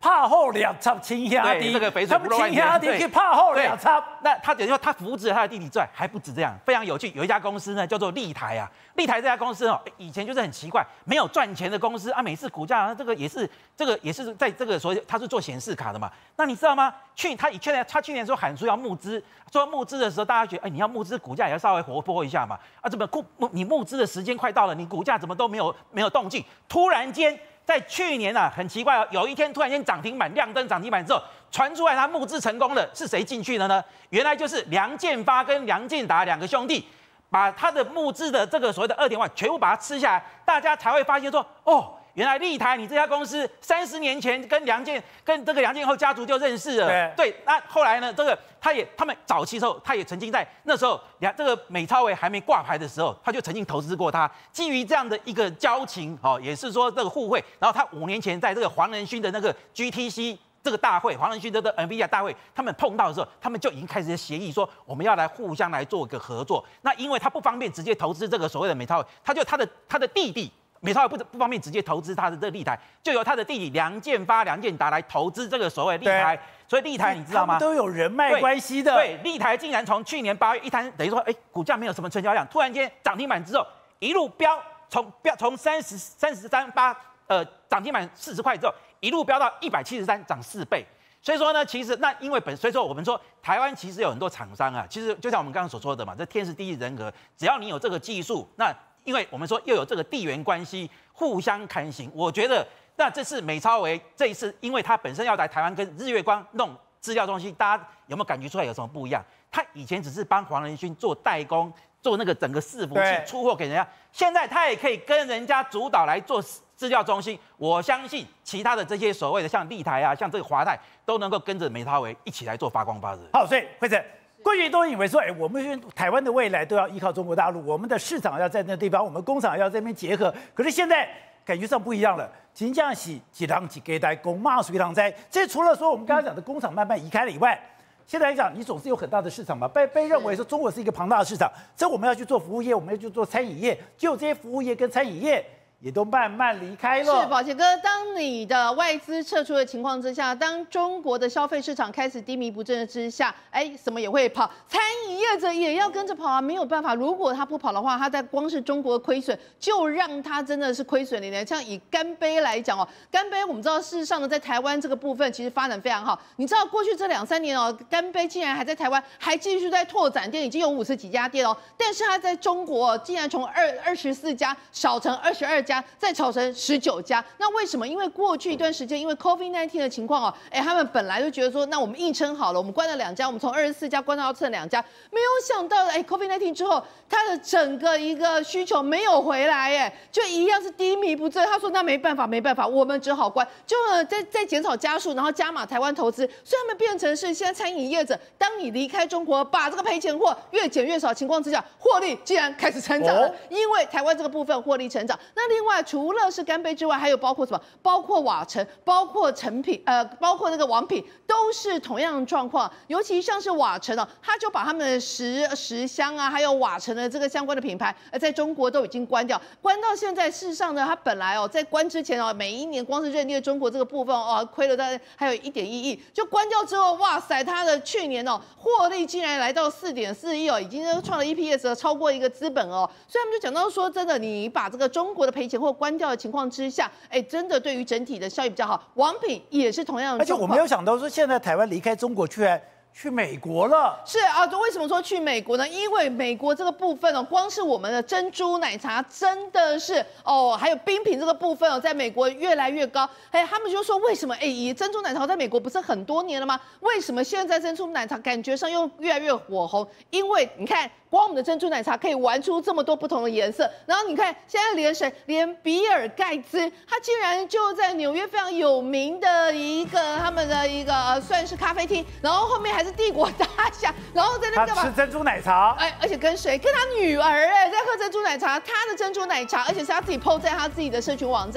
怕后两插亲兄弟， 这个肥水他们不落外亲兄弟人去怕后两插。 那他等于说他扶植了他的弟弟之外，还不止这样，非常有趣。有一家公司呢叫做立台啊，立台这家公司哦，以前就是很奇怪，没有赚钱的公司啊，每次股价这个也是这个也是在这个所谓他是做显示卡的嘛。那你知道吗？去他以去年他去年说喊出要募资，说募资的时候大家觉得哎你要募资股价也要稍微活泼一下嘛啊，怎么募你募资的时间快到了，你股价怎么都没有没有动静，突然间。在去年啊，很奇怪哦，有一天突然间涨停板亮灯涨停板之后，传出来他募资成功了，是谁进去的呢？原来就是梁建发跟梁建达两个兄弟，把他的募资的这个所谓的二点万全部把它吃下来，大家才会发现说，哦，原来立台你这家公司三十年前跟梁建跟这个梁建厚家族就认识了，对，对那后来呢，这个他也他们早期时候，他也曾经在那时候梁这个美超微还没挂牌的时候，他就曾经投资过他。基于这样的一个交情，哦，也是说这个互惠，然后他五年前在这个黄仁勋的那个 G T C 这个大会，黄仁勋的 NVIDIA 大会，他们碰到的时候，他们就已经开始协议说，我们要来互相来做一个合作。那因为他不方便直接投资这个所谓的美超微，他就他的他的弟弟。美超微不不方便直接投资他的这个立台，就由他的弟弟梁建发、梁建达来投资这个所谓立台。所以立台你知道吗？ 都有人脉关系的。 对，立台竟然从去年八月一摊，等于说，哎，股价没有什么成交量，突然间涨停板之后一路飙，从飙从三十三十三八呃涨停板四十块之后，一路飙到一百七十三，涨四倍。所以说呢，其实那因为本，所以说我们说台湾其实有很多厂商啊，其实就像我们刚刚所说的嘛，这天时地利人和，只要你有这个技术，那因为我们说又有这个地缘关系，互相看行，我觉得那这次美超微这一次，因为它本身要来台湾跟日月光弄资料中心，大家有没有感觉出来有什么不一样？他以前只是帮黄仁勋做代工，做那个整个伺服器出货给人家，现在他也可以跟人家主导来做资料中心。我相信其他的这些所谓的像立台啊，像这个华泰都能够跟着美超微一起来做发光发热。 好，所以慧珍。过去都以为说，哎，我们台湾的未来都要依靠中国大陆，我们的市场要在那地方，我们工厂要在那边结合。可是现在感觉上不一样了，金匠喜几郎几给代工骂水浪灾。这除了说我们刚刚讲的工厂慢慢移开了以外，现在来讲，你总是有很大的市场嘛，被被认为说中国是一个庞大的市场，这我们要去做服务业，我们要去做餐饮业，就这些服务业跟餐饮业。也都慢慢离开了。 是，宝杰哥，当你的外资撤出的情况之下，当中国的消费市场开始低迷不振之下，哎，什么也会跑，餐饮业者也要跟着跑啊，没有办法。如果他不跑的话，他在光是中国的亏损，就让他真的是亏损连连。像以干杯来讲哦，干杯我们知道，事实上呢，在台湾这个部分其实发展非常好。你知道过去这两三年哦，干杯竟然还在台湾还继续在拓展店，已经有五十几家店哦，但是他在中国、哦、竟然从二二十四家少成二十二家。再炒成十九家，那为什么？因为过去一段时间，因为 COVID 十九 的情况哦，哎，他们本来就觉得说，那我们硬撑好了，我们关了两家，我们从二十四家关到剩两家，没有想到，哎 ，COVID 十九 之后，它的整个一个需求没有回来，哎，就一样是低迷不振。他说，那没办法，没办法，我们只好关，就在在减少家数，然后加码台湾投资，所以他们变成是现在餐饮业者，当你离开中国，把这个赔钱货越减越少情况之下，获利竟然开始成长了，哦、因为台湾这个部分获利成长。那另外，除了是干杯之外，还有包括什么？包括瓦城，包括成品，呃，包括那个王品，都是同样的状况。尤其像是瓦城哦，他就把他们的十十香啊，还有瓦城的这个相关的品牌，呃，在中国都已经关掉，关到现在。事实上呢，他本来哦，在关之前哦，每一年光是认列中国这个部分哦，亏了大概还有一点一亿，就关掉之后，哇塞，他的去年哦，获利竟然来到四点四亿哦，已经创了 E P S 超过一个资本哦。所以他们就讲到说，真的，你把这个中国的赔钱货关掉的情况之下，哎，真的对于整体的效益比较好。王品也是同样的， 而且我没有想到说，现在台湾离开中国居然去美国了。 是啊，为什么说去美国呢？因为美国这个部分哦，光是我们的珍珠奶茶真的是哦，还有冰品这个部分哦，在美国越来越高。哎，他们就说为什么？哎，珍珠奶茶在美国不是很多年了吗？为什么现在珍珠奶茶感觉上又越来越火红？因为你看。光我们的珍珠奶茶可以玩出这么多不同的颜色，然后你看现在连谁，连比尔盖茨，他竟然就在纽约非常有名的一个他们的一个、呃、算是咖啡厅，然后后面还是帝国大厦，然后在那干嘛？ 吃珍珠奶茶， 哎，而且跟谁？跟他女儿哎，在喝珍珠奶茶，他的珍珠奶茶，而且是他自己 po 在他自己的社群网站上。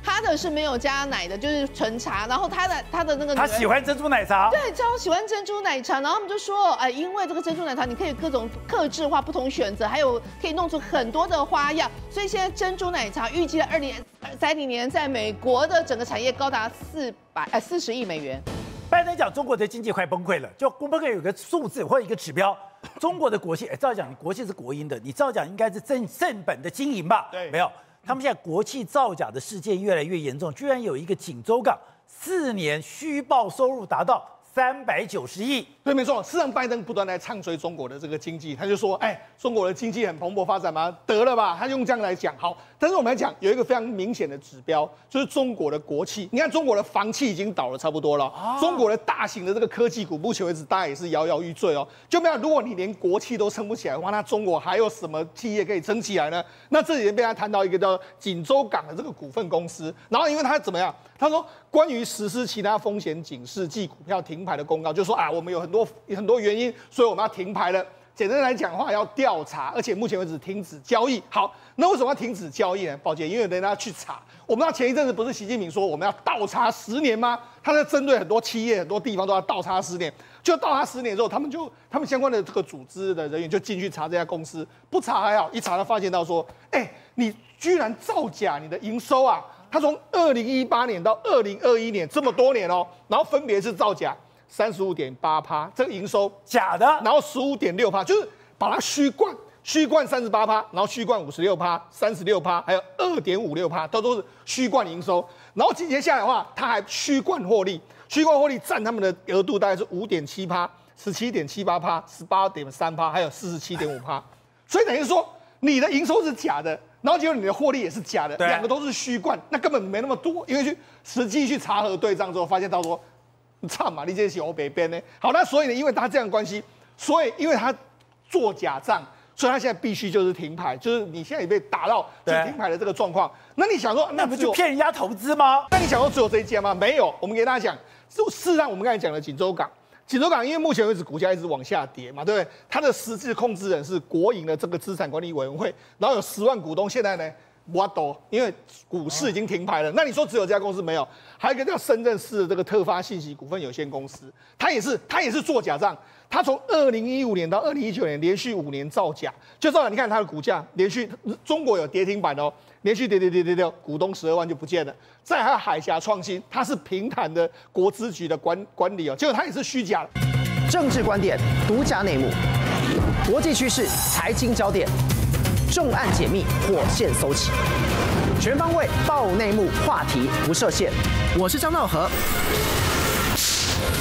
他的是没有加奶的，就是纯茶。然后他的他的那个他喜欢珍珠奶茶， 对，超喜欢珍珠奶茶。然后他们就说，哎、呃，因为这个珍珠奶茶你可以各种客制化、不同选择，还有可以弄出很多的花样。所以现在珍珠奶茶预计在二零三零年在美国的整个产业高达四百呃四十亿美元。 拜登讲中国的经济快崩溃了，就崩溃有个数字或者一个指标，中国的国企，哎，照讲国企是国营的，你照讲应该是正正本的经营吧？ 对， 没有，他们现在国企造假的事件越来越严重，居然有一个锦州港四年虚报收入达到三百九十亿。 对，没错。事实上，拜登不断来唱衰中国的这个经济，他就说：“哎，中国的经济很蓬勃发展吗？得了吧！”他用这样来讲。好，但是我们来讲有一个非常明显的指标，就是中国的国企。你看，中国的房企已经倒了差不多了，啊、中国的大型的这个科技股，目前为止大家也是摇摇欲坠哦。就没有，如果你连国企都撑不起来的话，那中国还有什么企业可以撑起来呢？那这里面被他谈到一个叫锦州港的这个股份公司，然后因为他怎么样？他说，关于实施其他风险警示暨股票停牌的公告，就说啊，我们有很多很多原因，所以我们要停牌了。简单来讲的话，要调查，而且目前为止停止交易。好，那为什么要停止交易呢？宝姐，因为人家去查。我们知道前一阵子不是习近平说我们要倒查十年吗？他在针对很多企业、很多地方都要倒查十年。就倒查十年之后，他们就他们相关的这个组织的人员就进去查这家公司，不查还好，一查就发现到说，哎、欸，你居然造假你的营收啊！他从二零一八年到二零二一年这么多年哦，然后分别是造假三十五点八趴，这个营收假的， 然后十五点六趴，就是把它虚灌，虚灌三十八趴，然后虚灌五十六趴，三十六趴，还有二点五六趴，都都是虚灌营收。然后紧接下来的话，他还虚灌获利，虚灌获利占他们的额度大概是五点七趴、十七点七八趴、十八点三趴，还有四十七点五趴。所以等于说你的营收是假的。然后结果你的获利也是假的，两个都是虚灌，那根本没那么多，因为去实际去查核对账之后，发现到说，操嘛，你这是欧北边呢。好，那所以呢，因为他这样的关系，所以因为他做假账，所以他现在必须就是停牌，就是你现在也被打到就停牌的这个状况。那你想说， 那不就骗人家投资吗？ 那你想说只有这一家吗？没有，我们给大家讲，事实上我们刚才讲的锦州港。锦州港因为目前为止股价一直往下跌嘛，对不对？它的实质控制人是国营的这个资产管理委员会，然后有十万股东，现在呢，我都因为股市已经停牌了。那你说只有这家公司没有？还有一个叫深圳市的这个特发信息股份有限公司，它也是它也是做假账。它从二零一五年到二零一九年连续五年造假，就造假。你看它的股价连续，中国有跌停板哦，连续跌跌跌跌跌，股东十二万就不见了。再还有海峡创新，它是平潭的国资局的管管理哦，结果它也是虚假的。 政治观点、独家内幕、国际趋势、财经焦点，重案解密，火线搜起，全方位爆内幕，话题不设限。我是张道和。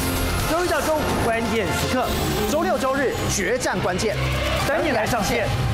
周一到周五关键时刻， 周六周日决战关键， 等你来上线。